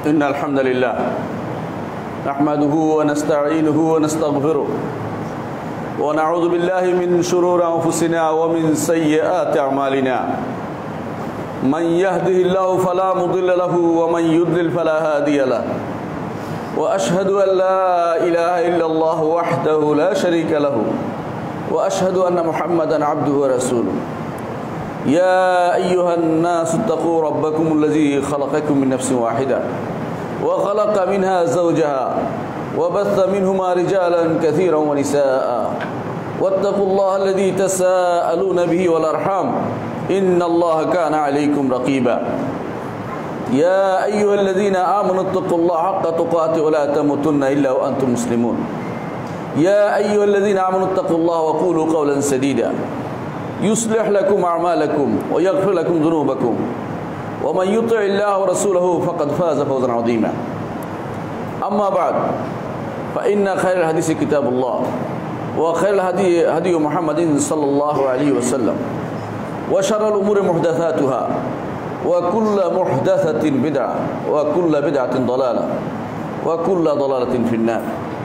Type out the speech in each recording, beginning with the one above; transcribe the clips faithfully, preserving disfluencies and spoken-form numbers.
إن الحمد لله نحمده ونستعينه ونستغفره ونعوذ بالله من شرور أنفسنا ومن سيئات أعمالنا من يهده الله فلا مضل له ومن يضلل فلا هادي له وأشهد أن لا إله إلا الله وحده لا شريك له وأشهد أن محمدا عبده ورسوله يا أيها الناس اتقوا ربكم الذي خلقكم من نفس واحدة وخلق منها زوجها وبث منهما رجالا كثيرا ونساء واتقوا الله الذي تساءلون به والأرحام إن الله كان عليكم رقيبا يا أيها الذين آمنوا اتقوا الله حق تقاته ولا تموتن إلا وأنتم مسلمون يا أيها الذين آمنوا اتقوا الله وقولوا قولا سديدا يصلح لكم أعمالكم ويغفر لكم ذنوبكم ومن يطع الله ورسوله فقد فاز فوزا عظيما أما بعد فإن خير الحديث كتاب الله وخير الهدي هدي محمد صلى الله عليه وسلم وشر الأمور محدثاتها وكل محدثة بدعة وكل بدعة ضلالة وكل ضلالة في النار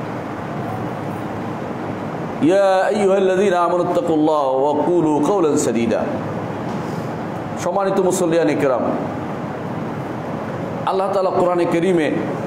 يا أيها الذين آمنوا اتقوا الله وقولوا قولا سديدا সম্মানিত মুসল্লিয়ানে কিরাম, আল্লাহ তাআলা কোরআনে কারীমে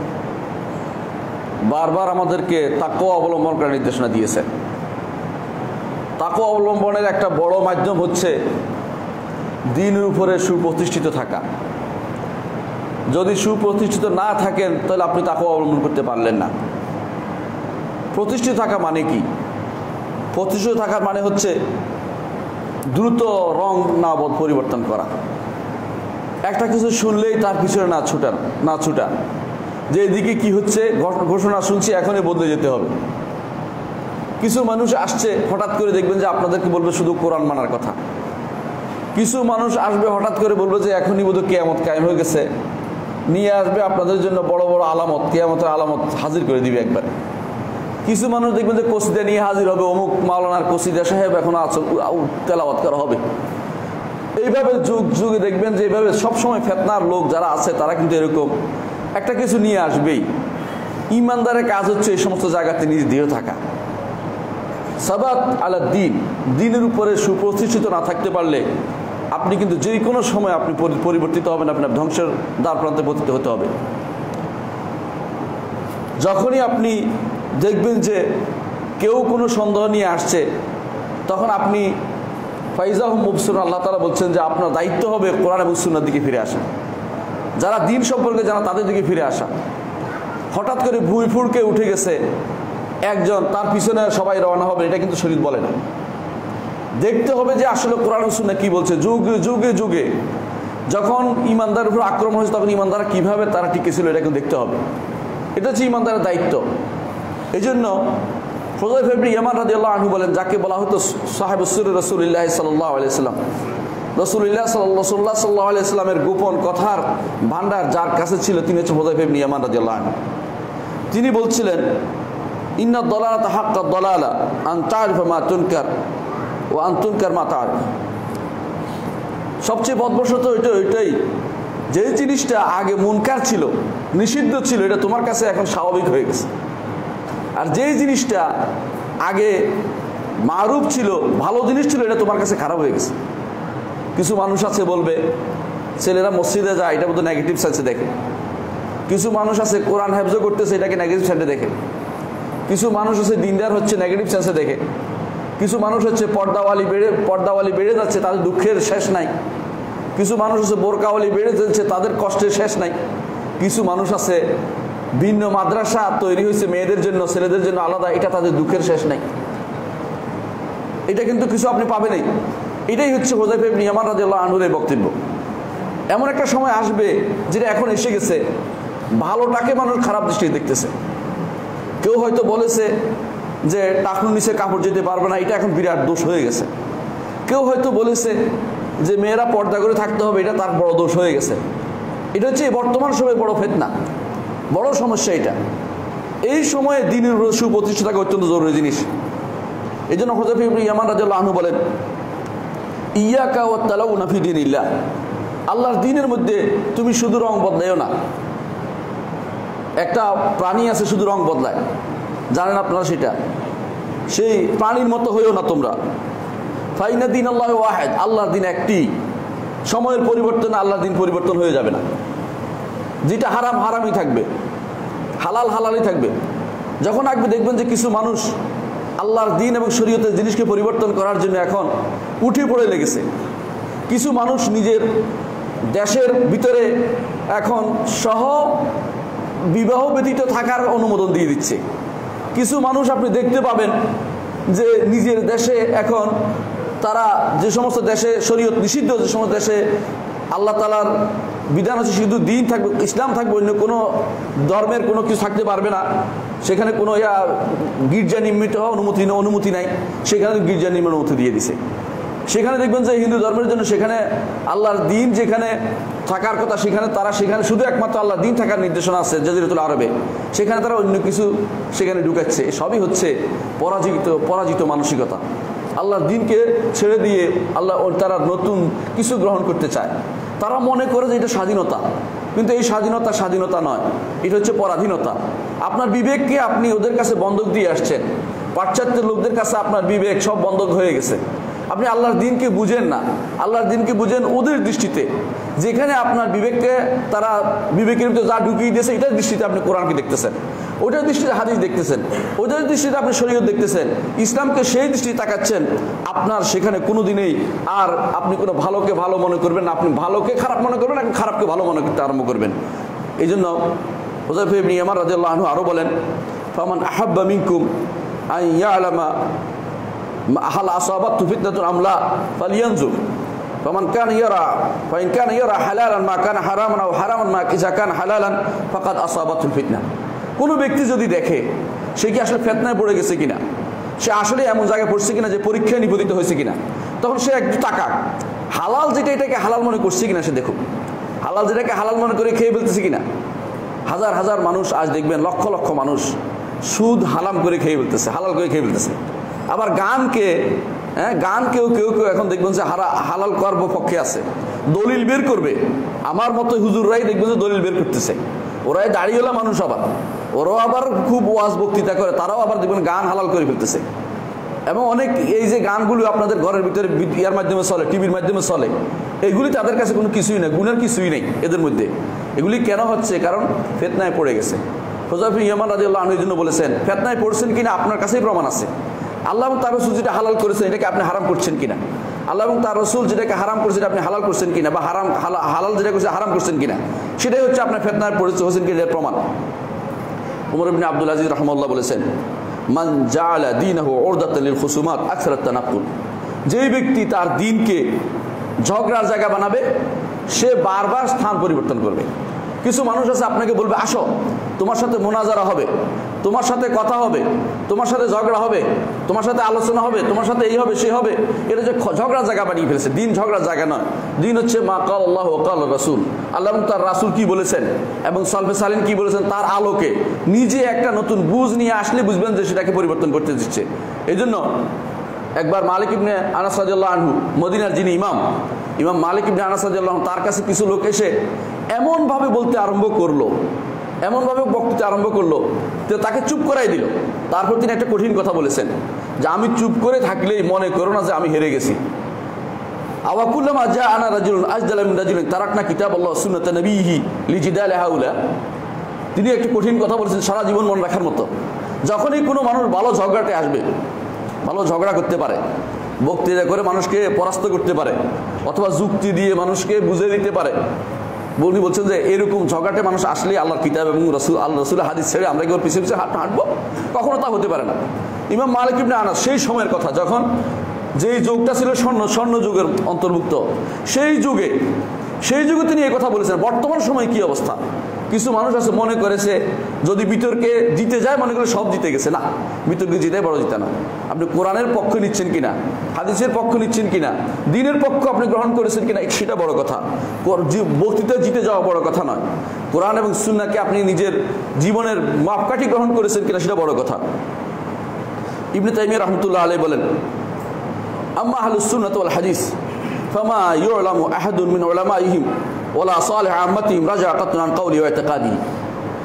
বারবার আমাদেরকে তাকওয়া অবলম্বন করার নির্দেশনা দিয়েছেন। তাকওয়া অবলম্বনের একটা বড় মাধ্যম হচ্ছে দ্বীনের উপরে সুপ্রতিষ্ঠিত থাকা। যদি সুপ্রতিষ্ঠিত না থাকেন তাহলে আপনি তাকওয়া অবলম্বন করতে পারলেন না। প্রতিষ্ঠিত থাকা মানে কি? প্রতিষ্ঠিত থাকার মানে হচ্ছে দ্রুত রং না পরিবর্তন করা। একটা কিছু শুনলেই তার পিছনে না ছুটা না ছুটা যে এদিকে কি হচ্ছে ঘোষণা শুনছি এখনই বদলে যেতে হবে। কিছু মানুষ আসছে হঠাৎ করে দেখবেন যে আপনাদেরকে বলবে শুধু কোরআন মানার কথা। কিছু মানুষ আসবে হঠাৎ করে বলবে যে এখনই বোধহয় কিয়ামত কায়েম হয়ে গেছে, নিয়ে আসবে আপনাদের জন্য বড় বড় আলামত, কিয়ামতের আলামত হাজির করে দিবে একবার। কিছু মানুষ দেখবেন যে কসিদা নিয়ে হাজির হবে, অমুক মাওলানার কসিদা সাহেব এখন তেলাওয়াত করা হবে। এইভাবে যুগ যুগে দেখবেন যে এইভাবে সবসময় ফেতনার লোক যারা আছে তারা কিন্তু এরকম একটা কিছু নিয়ে আসবেই। ইমানদারের কাজ হচ্ছে এই সমস্ত জায়গাতে নিজে দৃঢ় থাকা। সাবাত আলা দ্বীন, দ্বীনের উপরে সুপ্রতিষ্ঠিত না থাকতে পারলে আপনি কিন্তু যে কোনো সময় আপনি পরিবর্তিত হবেন, আপনার ধ্বংসের দ্বার প্রান্তে পতিত হতে হবে। যখনই আপনি দেখবেন যে কেউ কোনো সন্দেহ নিয়ে আসছে তখন আপনি ফাইজাহুম মুবসিরুন, আল্লাহ তাআলা বলছেন যে আপনার দায়িত্ব হবে কোরআন এবং সুন্নাহর দিকে ফিরে আসা। যারা দ্বীন সম্পর্কে জানা তাদের দিকে ফিরে আসা। হঠাৎ করে ভুঁই ফুড়কে উঠে গেছে একজন, তার পিছনে সবাই রওনা হবে, এটা কিন্তু শরীয়ত বলে না। দেখতে হবে যে আসলে কোরআন এবং সুন্নাহ কি বলছে। যুগে যুগে যুগে যখন ইমানদারের উপর আক্রমণ হয়েছে তখন ইমানদাররা কীভাবে তারা টিকেছিল এটা কিন্তু দেখতে হবে। এটা হচ্ছে ইমানদারের দায়িত্ব। এই জন্য হুযায়ফা ইবনে ইয়ামান রাদিয়াল্লাহু আনহু বলেন, যাকে বলা হতো সাহেবুস সির রাসূলুল্লাহ সাল্লাল্লাহু আলাইহি ওয়াসাল্লাম, রাসূলুল্লাহ সাল্লাল্লাহু আলাইহি ওয়াসাল্লামের গোপন কথার ভান্ডার যার কাছে ছিল তিনি হচ্ছে হুযায়ফা ইবনে ইয়ামান রাদিয়াল্লাহু আনহু। তিনি বলছিলেন, ইন্না দালালাতা হাক্কা দালালা আন তা'রিফা মা তুনকার ওয়া আন তুনকার মা তা'রিফ। সবচেয়ে বদভ্রষ্ট এটা ওইটাই যে জিনিসটা আগে মুনকার ছিল, নিষিদ্ধ ছিল, এটা তোমার কাছে এখন স্বাভাবিক হয়ে গেছে। আর যেই জিনিসটা আগে মারুফ ছিল, ভালো জিনিস ছিল, এটা তোমার কাছে খারাপ হয়ে গেছে। কিছু মানুষ আছে বলবে ছেলেরা মসজিদে যায়, এটা বোধহয় নেগেটিভ সেন্সে দেখে। কিছু মানুষ আছে কোরআন হেফজ করতেছে, এটাকে নেগেটিভ সেন্সে দেখে। কিছু মানুষ আছে দিনদার হচ্ছে, নেগেটিভ সেন্সে দেখে। কিছু মানুষ হচ্ছে পর্দাওয়ালি বেড়ে পর্দাওয়ালি বেড়ে যাচ্ছে, তাদের দুঃখের শেষ নাই। কিছু মানুষ আছে বোরকাওয়ালি বেড়ে যাচ্ছে, তাদের কষ্টের শেষ নাই। কিছু মানুষ আছে ভিন্ন মাদ্রাসা তৈরি হয়েছে মেয়েদের জন্য, ছেলেদের জন্য আলাদা, এটা তাদের দুঃখের শেষ নাই। এটা কিন্তু কিছু আপনি পাবেনই। এটাই হচ্ছে হুযায়ফা ইবনে ইয়ামান রাদিয়াল্লাহু আনহুর এই বক্তব্য। এমন একটা সময় আসবে যেটা এখন এসে গেছে, ভালোটাকে মানুষ খারাপ দৃষ্টিতে দেখতেছে। কেউ হয়তো বলেছে যে টাকনুর নিচে কাপড় যেতে পারবে না, এটা এখন বিরাট দোষ হয়ে গেছে। কেউ হয়তো বলেছে যে মেয়েরা পর্দা করে থাকতে হবে, এটা তার বড় দোষ হয়ে গেছে। এটা হচ্ছে বর্তমান সময়ে বড় ফিতনা, বড় সমস্যা এটা। এই সময়ে দ্বীনের সুপ্রতিষ্ঠিত থাকা অত্যন্ত জরুরি জিনিস। এই জন্য হুযায়ফা ইবনে ইয়ামান রাদিয়াল্লাহু আনহু বলেন, ইয়াকা ওয়া তালাউনা ফি দীনিল্লাহ, আল্লাহর দ্বীনের মধ্যে তুমি শুধু রং বদলাইও না। একটা প্রাণী আছে শুধু রং বদলায়, জানেন আপনারা সেটা? সেই প্রাণীর মতো হইও না তোমরা। ফাইনা দিন আল্লাহ ওয়াহিদ, আল্লাহর দিন একটি, সময়ের পরিবর্তনে আল্লাহর দিন পরিবর্তন হয়ে যাবে না। যেটা হারাম হারামই থাকবে, হালাল হালালই থাকবে। যখন আসবে দেখবেন যে কিছু মানুষ আল্লাহর দিন এবং শরীয়তের জিনিসকে পরিবর্তন করার জন্য এখন উঠে পড়ে লেগেছে। কিছু মানুষ নিজের দেশের ভিতরে এখন সহ বিবাহ ব্যতীত থাকার অনুমোদন দিয়ে দিচ্ছে। কিছু মানুষ আপনি দেখতে পাবেন যে নিজের দেশে এখন তারা যে সমস্ত দেশে শরীয়ত নিষিদ্ধ, যে সমস্ত দেশে আল্লাহ তাআলার বিধান আছে শুধু দিন থাকবে, ইসলাম থাকবে, অন্য কোনো ধর্মের কোনো কিছু থাকতে পারবে না, সেখানে কোনো ইয়া গির্জা নির্মিত হওয়া অনুমতি অনুমতি নাই, সেখানে গির্জা নির্মাণ অনুমতি দিয়ে দিছে। সেখানে দেখবেন যে হিন্দু ধর্মের জন্য সেখানে আল্লাহর দিন যেখানে থাকার কথা, সেখানে তারা সেখানে শুধু একমাত্র আল্লাহর দিন থাকার নির্দেশনা আছে জাজিরাতুল আরবে, সেখানে তারা অন্য কিছু সেখানে ঢুকাচ্ছে। সবই হচ্ছে পরাজিত পরাজিত মানসিকতা। আল্লাহর দিনকে ছেড়ে দিয়ে আল্লাহ তারা নতুন কিছু গ্রহণ করতে চায়। তারা মনে করে যে এটা স্বাধীনতা, কিন্তু এই স্বাধীনতা স্বাধীনতা নয়, এটা হচ্ছে পরাধীনতা। আপনার বিবেককে আপনি ওদের কাছে বন্ধক দিয়ে আসছেন। পাশ্চাত্যের লোকদের কাছে আপনার বিবেক সব বন্ধক হয়ে গেছে। আপনি আল্লাহর দিনকে বুঝেন না, আল্লাহর দিনকে বুঝেন ওদের দৃষ্টিতে, যেখানে আপনার বিবেককে তারা বিবেকের ভিতরে যা ঢুকিয়ে দিয়েছে এটার দৃষ্টিতে আপনি কোরআনকে দেখতেছেন, ওটার দৃষ্টিতে হাদিস দেখতেছেন, ওদের দৃষ্টিতে আপনি শরীয়ত দেখতেছেন, ইসলামকে সেই দৃষ্টিতে তাকাচ্ছেন। আপনার সেখানে কোনো দিনেই আর আপনি কোনো ভালোকে ভালো মনে করবেন না, আপনি ভালোকে খারাপ মনে করবেন, আপনি খারাপকে ভালো মনে করতে আরম্ভ করবেন। এই জন্য হুযায়ফা ইবনে ইয়ামান রাদিয়াল্লাহু আনহু আরও বলেন, ফামান আহাব্বা মিনকুম আন ইয়ালামা হাল আসাবাতহু ফিতনাতুন আম লা ফালিয়ানজুর ফামান কানা ইয়ারা ফাইন কানা ইয়ারা হালালান মা কানা হারামান আও হারামান মা ইযা কানা হালালান ফাকাদ আসাবাতুল ফিতনা। কোনো ব্যক্তি যদি দেখে সে কি আসলে ফিতনায় পড়ে গেছে কিনা, সে আসলে এমন জায়গায় পড়ছে কিনা যে পরীক্ষায় নিবেদিত হয়েছে কিনা, তখন সে একটু টাকা হালাল যেটা এটাকে হালাল মনে করছে কিনা সে দেখুক, হালাল যেটাকে হালাল মনে করে খেয়ে ফেলতেছে কিনা। হাজার হাজার মানুষ আজ দেখবেন, লক্ষ লক্ষ মানুষ সুদ হালাম করে খেয়ে ফেলতেছে, হালাল করে খেয়ে ফেলতেছে। আবার গানকে হ্যাঁ গান কেউ কেউ কেউ এখন দেখবেন যে হারা হালাল করব পক্ষে আছে, দলিল বের করবে। আমার মতো হুজুররাই দেখবেন যে দলিল বের করতেছে, ওরাই দাঁড়িয়েলা মানুষ, আবার ওরাও আবার খুব ওয়াজ বক্তৃতা করে, তারাও আবার দেখবেন গান হালাল করে ফেলতেছে। এবং অনেক এই যে গানগুলো আপনাদের ঘরের ভিতরে ইয়ার মাধ্যমে চলে, টিভির মাধ্যমে চলে, এগুলি তাদের কাছে কোনো কিছুই না, গুনার কিছুই নেই এদের মধ্যে। এগুলি কেন হচ্ছে? কারণ ফিতনায় পড়ে গেছে। হুযায়ফা ইবনে ইয়ামান রাদিয়াল্লাহু আনহু জন্য বলেছেন, ফিতনায় পড়ছেন কিনা আপনার কাছেই প্রমাণ আছে। আল্লাহ এবং তার রাসূল যেটা হালাল করেছেন এটাকে আপনি হারাম করছেন কিনা, আল্লাহ এবং তার রাসূল যেটাকে হারাম করেছেন আপনি হালাল করছেন কিনা, বা হারাম হালাল যেটা করছে হারাম করছেন কিনা, সেটাই হচ্ছে আপনার ফিতনায় পড়েছে হোসেন কিনা প্রমাণ। ওমর ইবনে আব্দুল আজিজ রাহিমাহুল্লাহ বলেছেন, মান জাআলা দীনাহু উরদাতান লিল খুসুমাত আকসারাত তানাক্কুল। যেই ব্যক্তি তার দ্বীনকে ঝগড়ার জায়গা বানাবে সে বারবার স্থান পরিবর্তন করবে। কিছু মানুষ আছে আপনাকে বলবে আসো তোমার সাথে মোনাজারা হবে, তোমার সাথে কথা হবে, তোমার সাথে ঝগড়া হবে, তোমার সাথে আলোচনা হবে, তোমার সাথে এই হবে সে হবে। এটা যে ঝগড়ার জায়গা বানিয়ে ফেলেছে। দিন ঝগড়ার জায়গা নয়, দিন হচ্ছে মা কাল আল্লাহ ওয়া কাল রাসূল, আল্লাহ এবং তার রাসূল কি বলেছেন এবং সালফে সালিন কি বলেছেন তার আলোকে নিজে একটা নতুন বুঝ নিয়ে আসলে বুঝবেন যে সেটাকে পরিবর্তন করতে দিচ্ছে। এই জন্য একবার মালিক ইবনে আনাস রাদিয়াল্লাহু আনহু, মদিনার যিনি ইমাম, ইমাম মালিক ইবনে আনাস রাদিয়াল্লাহু আনহু, তার কাছে কিছু লোক এসে এমনভাবে বলতে আরম্ভ করলো, এমনভাবে বক্তৃতা আরম্ভ করলো যে তাকে চুপ করাই দিল। তারপর তিনি একটা কঠিন কথা বলেছেন যে আমি চুপ করে থাকলেই মনে করো না যে আমি হেরে গেছি। আওয়াকুল্লামা জা আনা রাজুলুন আজদালা মিন রাজুলিন তারাকনা কিতাবাল্লাহ ওয়া সুন্নাতা নবিয়িহি লিজিদাল হাউলা। তিনি একটি কঠিন কথা বলেছেন সারা জীবন মনে রাখার মতো। যখনই কোনো মানুষ ভালো ঝগড়াতে আসবে, ভালো ঝগড়া করতে পারে, বক্তৃতা করে মানুষকে পরাস্ত করতে পারে, অথবা যুক্তি দিয়ে মানুষকে বুঝিয়ে দিতে পারে, উনি বলছেন যে এরকম ঝগড়াটে মানুষ আসলে আল্লাহর কিতাব এবং রাসূল আল্লাহ রাসূলের হাদিস ছেড়ে আমরা কি ওর পিছিয়ে পিছিয়ে হাঁটবো? কখনো তা হতে পারে না। ইমাম মালিক ইবনে আনাস সেই সময়ের কথা, যখন যেই যুগটা ছিল স্বর্ণ স্বর্ণ যুগের অন্তর্ভুক্ত, সেই যুগে সেই যুগে তিনি এই কথা বলেছেন। বর্তমান সময় কি অবস্থা? কিছু মানুষ আছে মনে করেছে যদি বিতর্কে জিতে যায় মনে করে সব জিতে গেছে। না, বিতর্কে জিতে বড় জিতা না। আপনি কোরআনের পক্ষ নিচ্ছেন কিনা, হাদিসের পক্ষ নিচ্ছেন কিনা, দ্বীনের পক্ষ আপনি গ্রহণ করেছেন কিনা, সেটা বড় কথা। বক্তৃতা জিতে যাওয়া বড় কথা নয়। কোরআন এবং সুন্নাহকে আপনি নিজের জীবনের মাপকাঠি গ্রহণ করেছেন কিনা সেটা বড় কথা। ইবনে তাইমিয়া রাহমাতুল্লাহ আলাইহি বলেন, আম্মা আহলুস সুন্নাহ ওয়াল হাদিস ফামা ইউলামু আহাদুন মিন উলামাইহিম ওয়ালা সালিহ আম্মাতিহিম রাজা কাতনান কওলি ওয়া ইতিকাদি।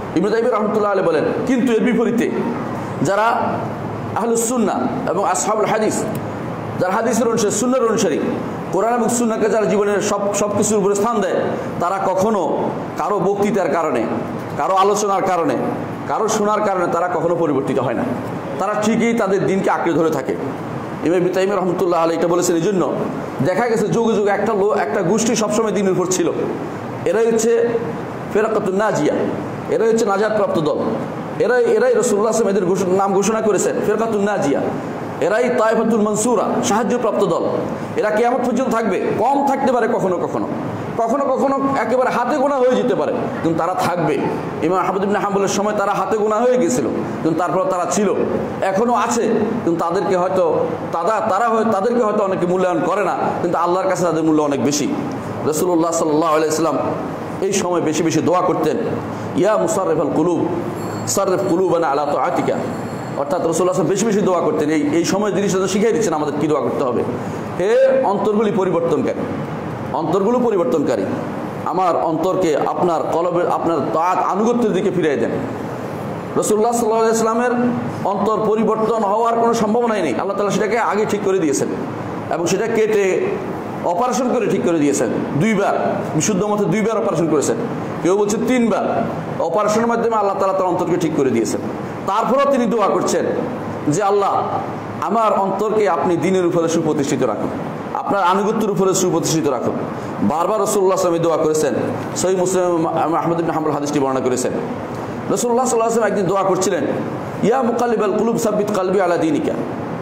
ইবনে তাইমিয়া রাহমাতুল্লাহ আলাইহি বলেন, কিন্তু এর বিপরীতে যারা আহলুস সুন্নাহ এবং আসহাবুল হাদিস, যারা হাদিসের অনুসারী, সুন্নাহর অনুসারী, কোরআন এবং সুন্নাহকে যারা জীবনের সব সব কিছুর উপরে স্থান দেয়, তারা কখনো কারো বক্তৃতার কারণে, কারো আলোচনার কারণে, কারো শোনার কারণে তারা কখনো পরিবর্তিত হয় না। তারা ঠিকই তাদের দিনকে আঁকড়ে ধরে থাকে। ইমাম ইবনে তাইমিয়া রাহমাতুল্লাহ আলাইহি এটা বলেছেন এই জন্য, দেখা গেছে যুগে যুগে একটা লো একটা গোষ্ঠী সবসময় দিনের উপর ছিল। এরাই হচ্ছে ফিরকাতুন নাজিয়া, এরাই হচ্ছে নাজাতপ্রাপ্ত দল। এরাই এরাই রাসূলুল্লাহ সাল্লাল্লাহু আলাইহি ওয়াসাল্লাম নাম ঘোষণা করেছেন ফিরকাতুন নাজিয়া। এরাই তায়েফাতুল মানসুরা, সাহায্যপ্রাপ্ত দল। এরা কিয়ামত পর্যন্ত থাকবে, কম থাকতে পারে কখনো কখনো, কখনো কখনো একেবারে হাতে গোনা হয়ে যেতে পারে, কিন্তু তারা থাকবে। ইমাম আহমদ ইবনে হাম্বলের সময় তারা হাতে গোনা হয়ে গেছিল, কিন্তু তারপর তারা ছিল, এখনো আছে, কিন্তু তাদেরকে হয়তো তারা তারা তাদেরকে হয়তো অনেকে মূল্যায়ন করে না, কিন্তু আল্লাহর কাছে তাদের মূল্য অনেক বেশি। রাসূলুল্লাহ সাল্লাল্লাহু আলাইহি ওয়াসাল্লাম এই সময় বেশি বেশি দোয়া করতেন, ইয়া মুসাররিফাল কুলুব সাররিফ কুলুবানা আলা তাআতিকা। অর্থাৎ রাসূলুল্লাহ বেশি বেশি দোয়া করতেন। এই এই সময় জিনিসটা শিখিয়ে দিচ্ছেন আমাদের কি দোয়া করতে হবে। হে অন্তরগুলি পরিবর্তনকারী, অন্তরগুলো পরিবর্তনকারী, আমার অন্তরকে আপনার কলবের, আপনার তাআত আনুগত্যের দিকে ফিরিয়ে দেন। রাসূলুল্লাহ সাল্লাল্লাহু আলাইহি ওয়াসাল্লামের অন্তর পরিবর্তন হওয়ার কোনো সম্ভাবনাই নেই। আল্লাহ তাআলা সেটাকে আগে ঠিক করে দিয়েছেন এবং সেটা কেটে অপারেশন করে ঠিক করে দিয়েছেন। দুইবার, বিশুদ্ধ মতে দুইবার অপারেশন করেছেন, কেউ বলছে তিনবার। অপারেশনের মাধ্যমে আল্লাহ তাআলা তার অন্তরকে ঠিক করে দিয়েছেন। তারপরেও তিনি দোয়া করছেন যে আল্লাহ আমার অন্তরকে আপনি দ্বীনের উপরে সুপ্রতিষ্ঠিত রাখুন, আপনার আনুগত্যের উপরে সুপ্রতিষ্ঠিত রাখুন। বারবার রাসূলুল্লাহ সাল্লাল্লাহু আলাইহি ওয়াসাল্লাম দোয়া করেছেন। সহিহ মুসলিম আহমদ ইবনে হাম্বল হাদিসটি বর্ণনা করেছেন। রাসূলুল্লাহ সাল্লাল্লাহু আলাইহি ওয়াসাল্লাম একদিন দোয়া করছিলেন, ইয়া মুকাল্লিবাল কুলুব সাব্বিত কলবি আলা দীনিকা।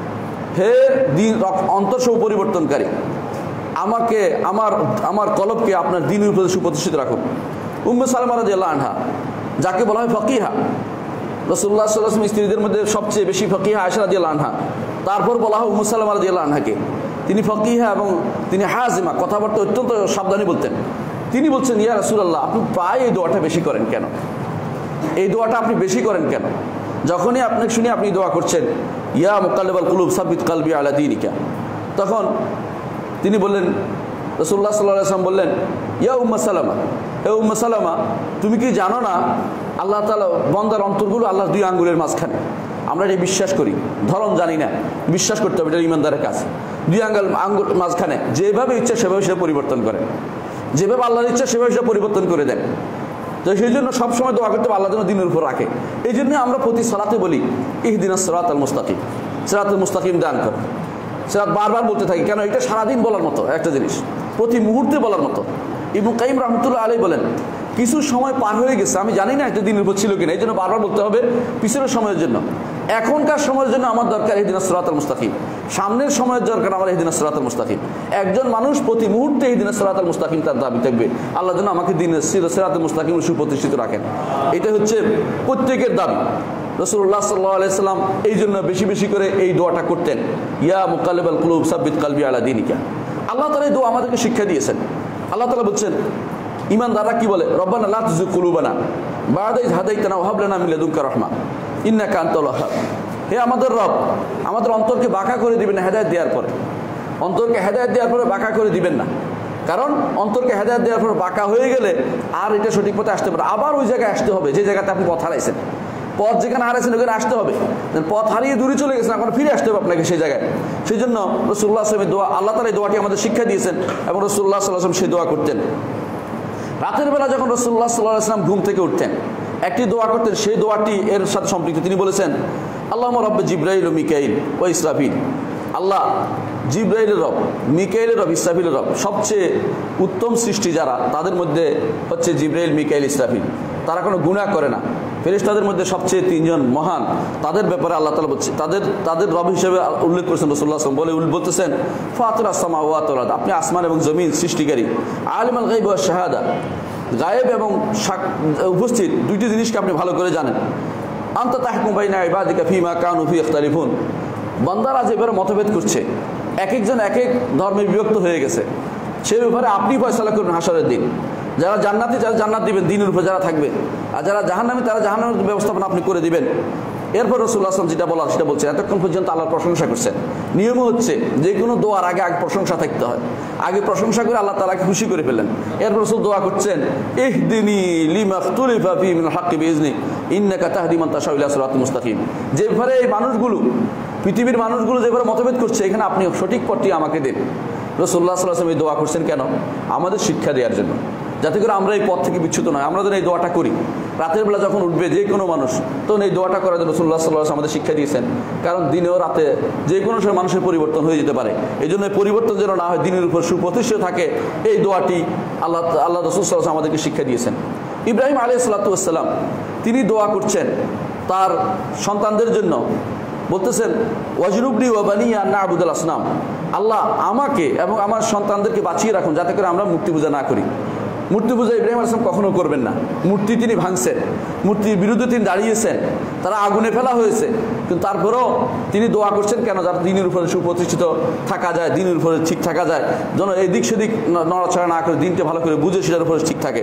হে দ্বীন অন্তর সহ পরিবর্তনকারী, আমাকে আমার আমার কলবকে আপনার দ্বীনের উপরে সুপ্রতিষ্ঠিত রাখুন। উম্মে সালামা রাদিয়াল্লাহু আনহা, যাকে বলা হয় ফকিহা, রাসূলুল্লাহ সাল্লাল্লাহু আলাইহি ওয়াসাল্লাম স্ত্রীদের মধ্যে সবচেয়ে বেশি ফকিহা আয়েশা রাদিয়াল্লাহু আনহা। তারপর বলা হয় উম্মে সালামা রাদিয়াল্লাহু আনহাকে, তিনি ফকিহা এবং তিনি হাজিমা, কথাবার্তা অত্যন্ত সাবধানে বলতেন। তিনি বলছেন, ইয়া রাসূলুল্লাহ, আপনি প্রায় এই দোয়াটা বেশি করেন কেন? এই দোয়াটা আপনি বেশি করেন কেন? যখনই আপনাকে শুনি আপনি দোয়া করছেন, ইয়া মুকাল্লিবাল কুলুব সাব্বিত কলবি আলা দীনিকা, তখন তিনি বললেন, রাসূলুল্লাহ সাল্লাল্লাহু আলাইহি ওয়াসাল্লাম বললেন, ইয়া উম্মে সালামা, হে উম্মে সালামা, তুমি কি জানো না আল্লাহ তাআলা বান্দার অন্তরগুলো আল্লাহর দুই আঙ্গুলের মাঝখানে? আমরা এটা বিশ্বাস করি, ধরন জানি না, বিশ্বাস করতে হবে, এটা ইমানদারের কাজ। দুই আঙ্গুল আঙ্গুল মাঝখানে যেভাবে ইচ্ছা সেভাবে সেটা পরিবর্তন করেন, যেভাবে আল্লাহর ইচ্ছা সেভাবে সেটা পরিবর্তন করে দেন। তো সেই জন্য সবসময় দোয়া করতে হবে আল্লাহ যেন দ্বীনের উপর রাখে। এই জন্য আমরা প্রতি সালাতে বলি, ইহদিনাস সিরাতাল মুস্তাকিম, সিরাতুল মুস্তাকিম দান কর। সিরাত বারবার বলতে থাকি, কেন? এটা সারাদিন বলার মতো একটা জিনিস, প্রতি মুহূর্তে বলার মতো। ইবনে কাইয়িম রাহমাতুল্লাহ আলাইহি বলেন, কিছু সময় পার হয়ে গেছে, আমি জানি না একটা দিনের উপর ছিল কিনা, এই জন্য বারবার বলতে হবে পিছনের সময়ের জন্য। এখনকার সময়ের জন্য আমার দরকার ইহদিনাস সিরাতাল মুস্তাকিম, সামনের সময়ের দরকার আমার ইহদিনাস সিরাতাল মুস্তাকিম। একজন মানুষ প্রতি মুহূর্তে ইহদিনাস সিরাতাল মুস্তাকিম তার দাবি থাকবে, আল্লাহ যেন আমাকে দ্বীনের সিরাতাল মুস্তাকিম সুপ্রতিষ্ঠিত রাখেন। এটা হচ্ছে প্রত্যেকের দাবি। রাসূলুল্লাহ সাল্লাল্লাহু আলাইহি ওয়াসাল্লাম এই জন্য বেশি বেশি করে এই দোয়াটা করতেন, ইয়া মুকাল্লিবাল কুলুব সাব্বিত কলবি আলা দীনিকা। আল্লাহ তাআলা এই দোয়া আমাদেরকে শিক্ষা দিয়েছেন। আল্লাহ তাআলা বলছেন, ঈমানদাররা কি বলে? রব্বানা লা তুযিগ কুলুবানা বা'দা ইয হাদাইতানা ওয়া হাব লানা মিন লাদুনকা রাহমা ইন্নাকা আনতাল ওয়াহ্হাব। হে আমাদের রব, আমাদের অন্তরকে বাঁকা করে দিবেন না হেদায়েত দেওয়ার পরে। অন্তরকে হেদায়েত দেওয়ার পরে বাঁকা করে দিবেন না, কারণ অন্তরকে হেদায়েত দেওয়ার পরে বাঁকা হয়ে গেলে আর এটা সঠিক পথে আসতে পারে, আবার ওই জায়গায় আসতে হবে যে জায়গাতে আপনি পথ হারাইছেন। পথ যেখানে হারাইছেন ওখানে আসতে হবে, পথ হারিয়ে দূরে চলে গেছেন, এখন ফিরে আসতে হবে আপনাকে সেই জায়গায়। সেই জন্য রাসূলুল্লাহ সাল্লাল্লাহু আলাইহি ওয়াসাল্লামের দোয়া, আল্লাহ তাআলা এই দোয়াটি আমাদের শিক্ষা দিয়েছেন এবং রাসূলুল্লাহ সাল্লাল্লাহু আলাইহি ওয়াসাল্লাম সেই দোয়া করতেন। রাতের বেলা যখন রাসূলুল্লাহ সাল্লাল্লাহু আলাইহি ওয়াসাল্লাম ঘুম থেকে উঠতেন, একটি দোয়া করতেন, সেই দোয়াটি এর সাথে সম্পৃক্ত। তিনি বলেছেন, আল্লাহুম্মা রাব্বে জিবরাইল ওয়া মিকাইল ওয়া ইসরাফিল। আল্লাহ জিবরাইলের রব, মিকাইলের রব, ইসরাফিলের রব। সবচেয়ে উত্তম সৃষ্টি যারা, তাদের মধ্যে হচ্ছে জিবরাইল, মিকাইল, ইসরাফিল। তারা কোনো গুনাহ করে না। ফেরেশতাদের মধ্যে সবচেয়ে তিনজন মহান, তাদের ব্যাপারে আল্লাহ তাআলা বলছে, তাদের তাদের রব হিসেবে উল্লেখ করেছেন রাসূলুল্লাহ সাল্লাল্লাহু আলাইহি ওয়াসাল্লাম। বলে বলতেছেন, ফাতিরাস সামাওয়াতি ওয়াল আরদ, আপনি আসমান এবং জমিন সৃষ্টিকারী। আলিমুল গায়ব ওয়াশ শাহাদা, গায়েব এবং উপস্থিত দুইটি জিনিসকে আপনি ভালো করে জানেন। আনতা তাহকুম বাইনা ইবাদিকা ফিমা কানু ফি ইখতালিফুন। বান্দারা যে ব্যাপারে মতভেদ করছে, এক একজন এক এক ধর্মে বিভক্ত হয়ে গেছে, সেই ব্যাপারে আপনি ফয়সালা করবেন হাসরের দিন। যারা জান্নাতি যারা জান্নাত দিবেন দ্বীনের উপর যারা থাকবে, আর যারা জাহান্নামী তারা জাহান্নামের ব্যবস্থাপনা আপনি করে দিবেন। এরপর রাসূলুল্লাহ সাল্লাল্লাহু আলাইহি ওয়াসাল্লাম যেটা বলার সেটা বলছেন, এতক্ষণ পর্যন্ত আল্লাহর প্রশংসা করছেন। নিয়ম হচ্ছে যে কোনো দোয়ার আগে আগে প্রশংসা থাকতে হয়, আগে প্রশংসা করে আল্লাহ তাআলাকে খুশি করে ফেলেন। এরপর রাসূল দোয়া করছেন, ইহদিনি লিমা ইখতুলিফা ফীহি মিনাল হাক্কি বিইজনি ইন্নাকা তাহদি মান তাশাউ ইলা সিরাতিল মুস্তাকিম। যেভাবে এই মানুষগুলো, পৃথিবীর মানুষগুলো যেভাবে মতভেদ করছে, এখানে আপনি সঠিক পথটি আমাকে দেন। রাসূলুল্লাহ সাল্লাল্লাহু আলাইহি ওয়াসাল্লাম এই দোয়া করছেন কেন? আমাদের শিক্ষা দেওয়ার জন্য, যাতে করে আমরা এই পথ থেকে বিচ্যুত নয়। আমরা যেন এই দোয়াটা করি রাতের বেলা যখন উঠবে যে কোনো মানুষ, তখন এই দোয়াটা করার জন্য রাসূলুল্লাহ সাল্লাল্লাহু আলাইহি ওয়াসাল্লাম আমাদের শিক্ষা দিয়েছেন। কারণ দিনেও রাতে যে কোনো সময় মানুষের পরিবর্তন হয়ে যেতে পারে, এই জন্য পরিবর্তন যেন না হয়, দিনের উপর সুপ্রতিষ্ঠিত থাকে, এই দোয়াটি আল্লাহ আল্লাহ রাসূল সাল্লাল্লাহু আলাইহি ওয়াসাল্লাম আমাদেরকে শিক্ষা দিয়েছেন। ইব্রাহিম আলাইহিস সালাতু ওয়াস সালাম তিনি দোয়া করছেন তার সন্তানদের জন্য, বলতেছেন ওয়াজনুবনি ওয়া বানিয়া আন না'বুদাল আসনাম, আল্লাহ আমাকে এবং আমার সন্তানদেরকে বাঁচিয়ে রাখুন যাতে করে আমরা মূর্তি পূজা না করি। মূর্তি পূজা ইব্রাহিম আলাইহিস সালাম কখনো করবেন না। মূর্তি তিনি ভাঙছেন, মূর্তির বিরুদ্ধে তিনি দাঁড়িয়েছেন, তারা আগুনে ফেলা হয়েছে, কিন্তু তারপরেও তিনি দোয়া করছেন কেন? যাতে দিনের উপরে সুপ্রতিষ্ঠিত থাকা যায়, দিনের উপরে ঠিক থাকা যায়, যেন এই দিক সেদিক নড়াচড়া না করে দিনকে ভালো করে বুঝে সেটার উপরে ঠিক থাকে।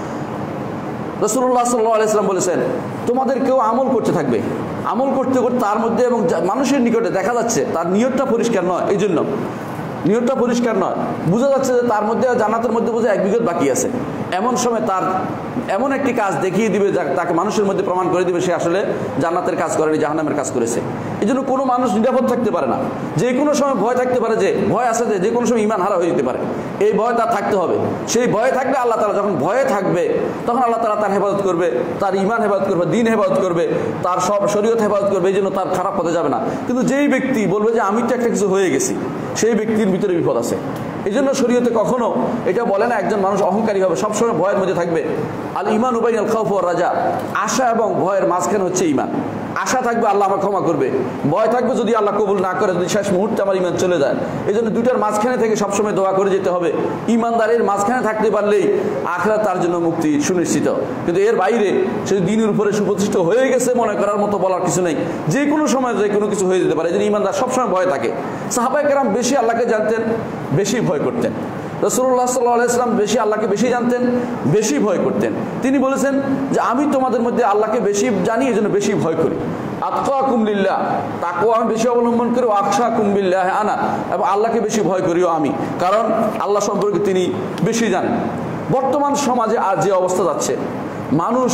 রাসূলুল্লাহ সাল্লাল্লাহু আলাইহি ওয়াসাল্লাম বলেছেন, তোমাদের কেউ আমল করতে থাকবে, আমল করতে করতে তার মধ্যে এবং মানুষের নিকটে দেখা যাচ্ছে তার নিয়তটা পরিষ্কার নয়, এই জন্য নিয়তটা পরিষ্কার নয়, বোঝা যাচ্ছে যে তার মধ্যে জান্নাতের মধ্যে বোঝা এক বিগত বাকি আছে। এমন সময় তার এমন একটি কাজ দেখিয়ে দিবে যা তাকে মানুষের মধ্যে প্রমাণ করে দিবে সে আসলে জান্নাতের কাজ করেনি, জাহান্নামের কাজ করেছে। এই জন্য কোনো মানুষ নিরাপদ থাকতে পারে না, যে কোনো সময় ভয় থাকতে পারে, যে ভয় আছে যে যে কোনো সময় ঈমান হারা হয়ে যেতে পারে, এই ভয় তার থাকতে হবে। সেই ভয়ে থাকলে আল্লাহ তাআলা, যখন ভয়ে থাকবে তখন আল্লাহ তাআলা তার হেফাজত করবে, তার ঈমান হেফাজত করবে, দিন হেফাজত করবে, তার সব শরীয়ত হেফাজত করবে, এই জন্য তার খারাপ পথে যাবে না। কিন্তু যেই ব্যক্তি বলবে যে আমি তো একটা কিছু হয়ে গেছি, সেই ব্যক্তির ভিতরে বিপদ আছে। এই জন্য শরীয়তে কখনো এটা বলে না একজন মানুষ অহংকারী হবে, সবসময় ভয়ের মধ্যে থাকবে। আল ঈমানু বাইনাল খাউফ ওয়ার রাজা, আশা এবং ভয়ের মাঝখানে হচ্ছে ঈমান। আশা থাকবে আল্লাহ আমাকে ক্ষমা করবে, ভয় থাকবে যদি আল্লাহ কবুল না করে, যদি শেষ মুহূর্তে আমার ঈমান চলে যায়। এই জন্য দুইটার মাঝখানে থেকে সবসময় দোয়া করে যেতে হবে। ঈমানদারের মাঝখানে থাকতে পারলেই আখিরাত তার জন্য মুক্তি সুনিশ্চিত। কিন্তু এর বাইরে সে দিনের উপরে সুপ্রতিষ্ঠিত হয়ে গেছে মনে করার মতো বলার কিছু নেই, যে কোনো সময় যে কোনো কিছু হয়ে যেতে পারে। এই জন্য ঈমানদার সবসময় ভয় থাকে। সাহাবায়ে কেরাম বেশি আল্লাহকে জানতেন, বেশি ভয় করতেন। রাসূলুল্লাহ সাল্লাল্লাহু আলাইহি ওয়াসাল্লাম বেশি আল্লাহকে বেশি জানতেন, বেশি ভয় করতেন। তিনি বলেছেন যে আমি তোমাদের মধ্যে আল্লাহকে বেশি জানি, এজন্য বেশি ভয় করি। আতকাকুম লিল্লাহ, তাকওয়া আমি বেশি অবলম্বন করি। আখশাকুম বিল্লাহি আনা, এবং আল্লাহকে বেশি ভয় করিও আমি, কারণ আল্লাহ সম্পর্কে তিনি বেশি জানেন। বর্তমান সমাজে আজ যে অবস্থা যাচ্ছে, মানুষ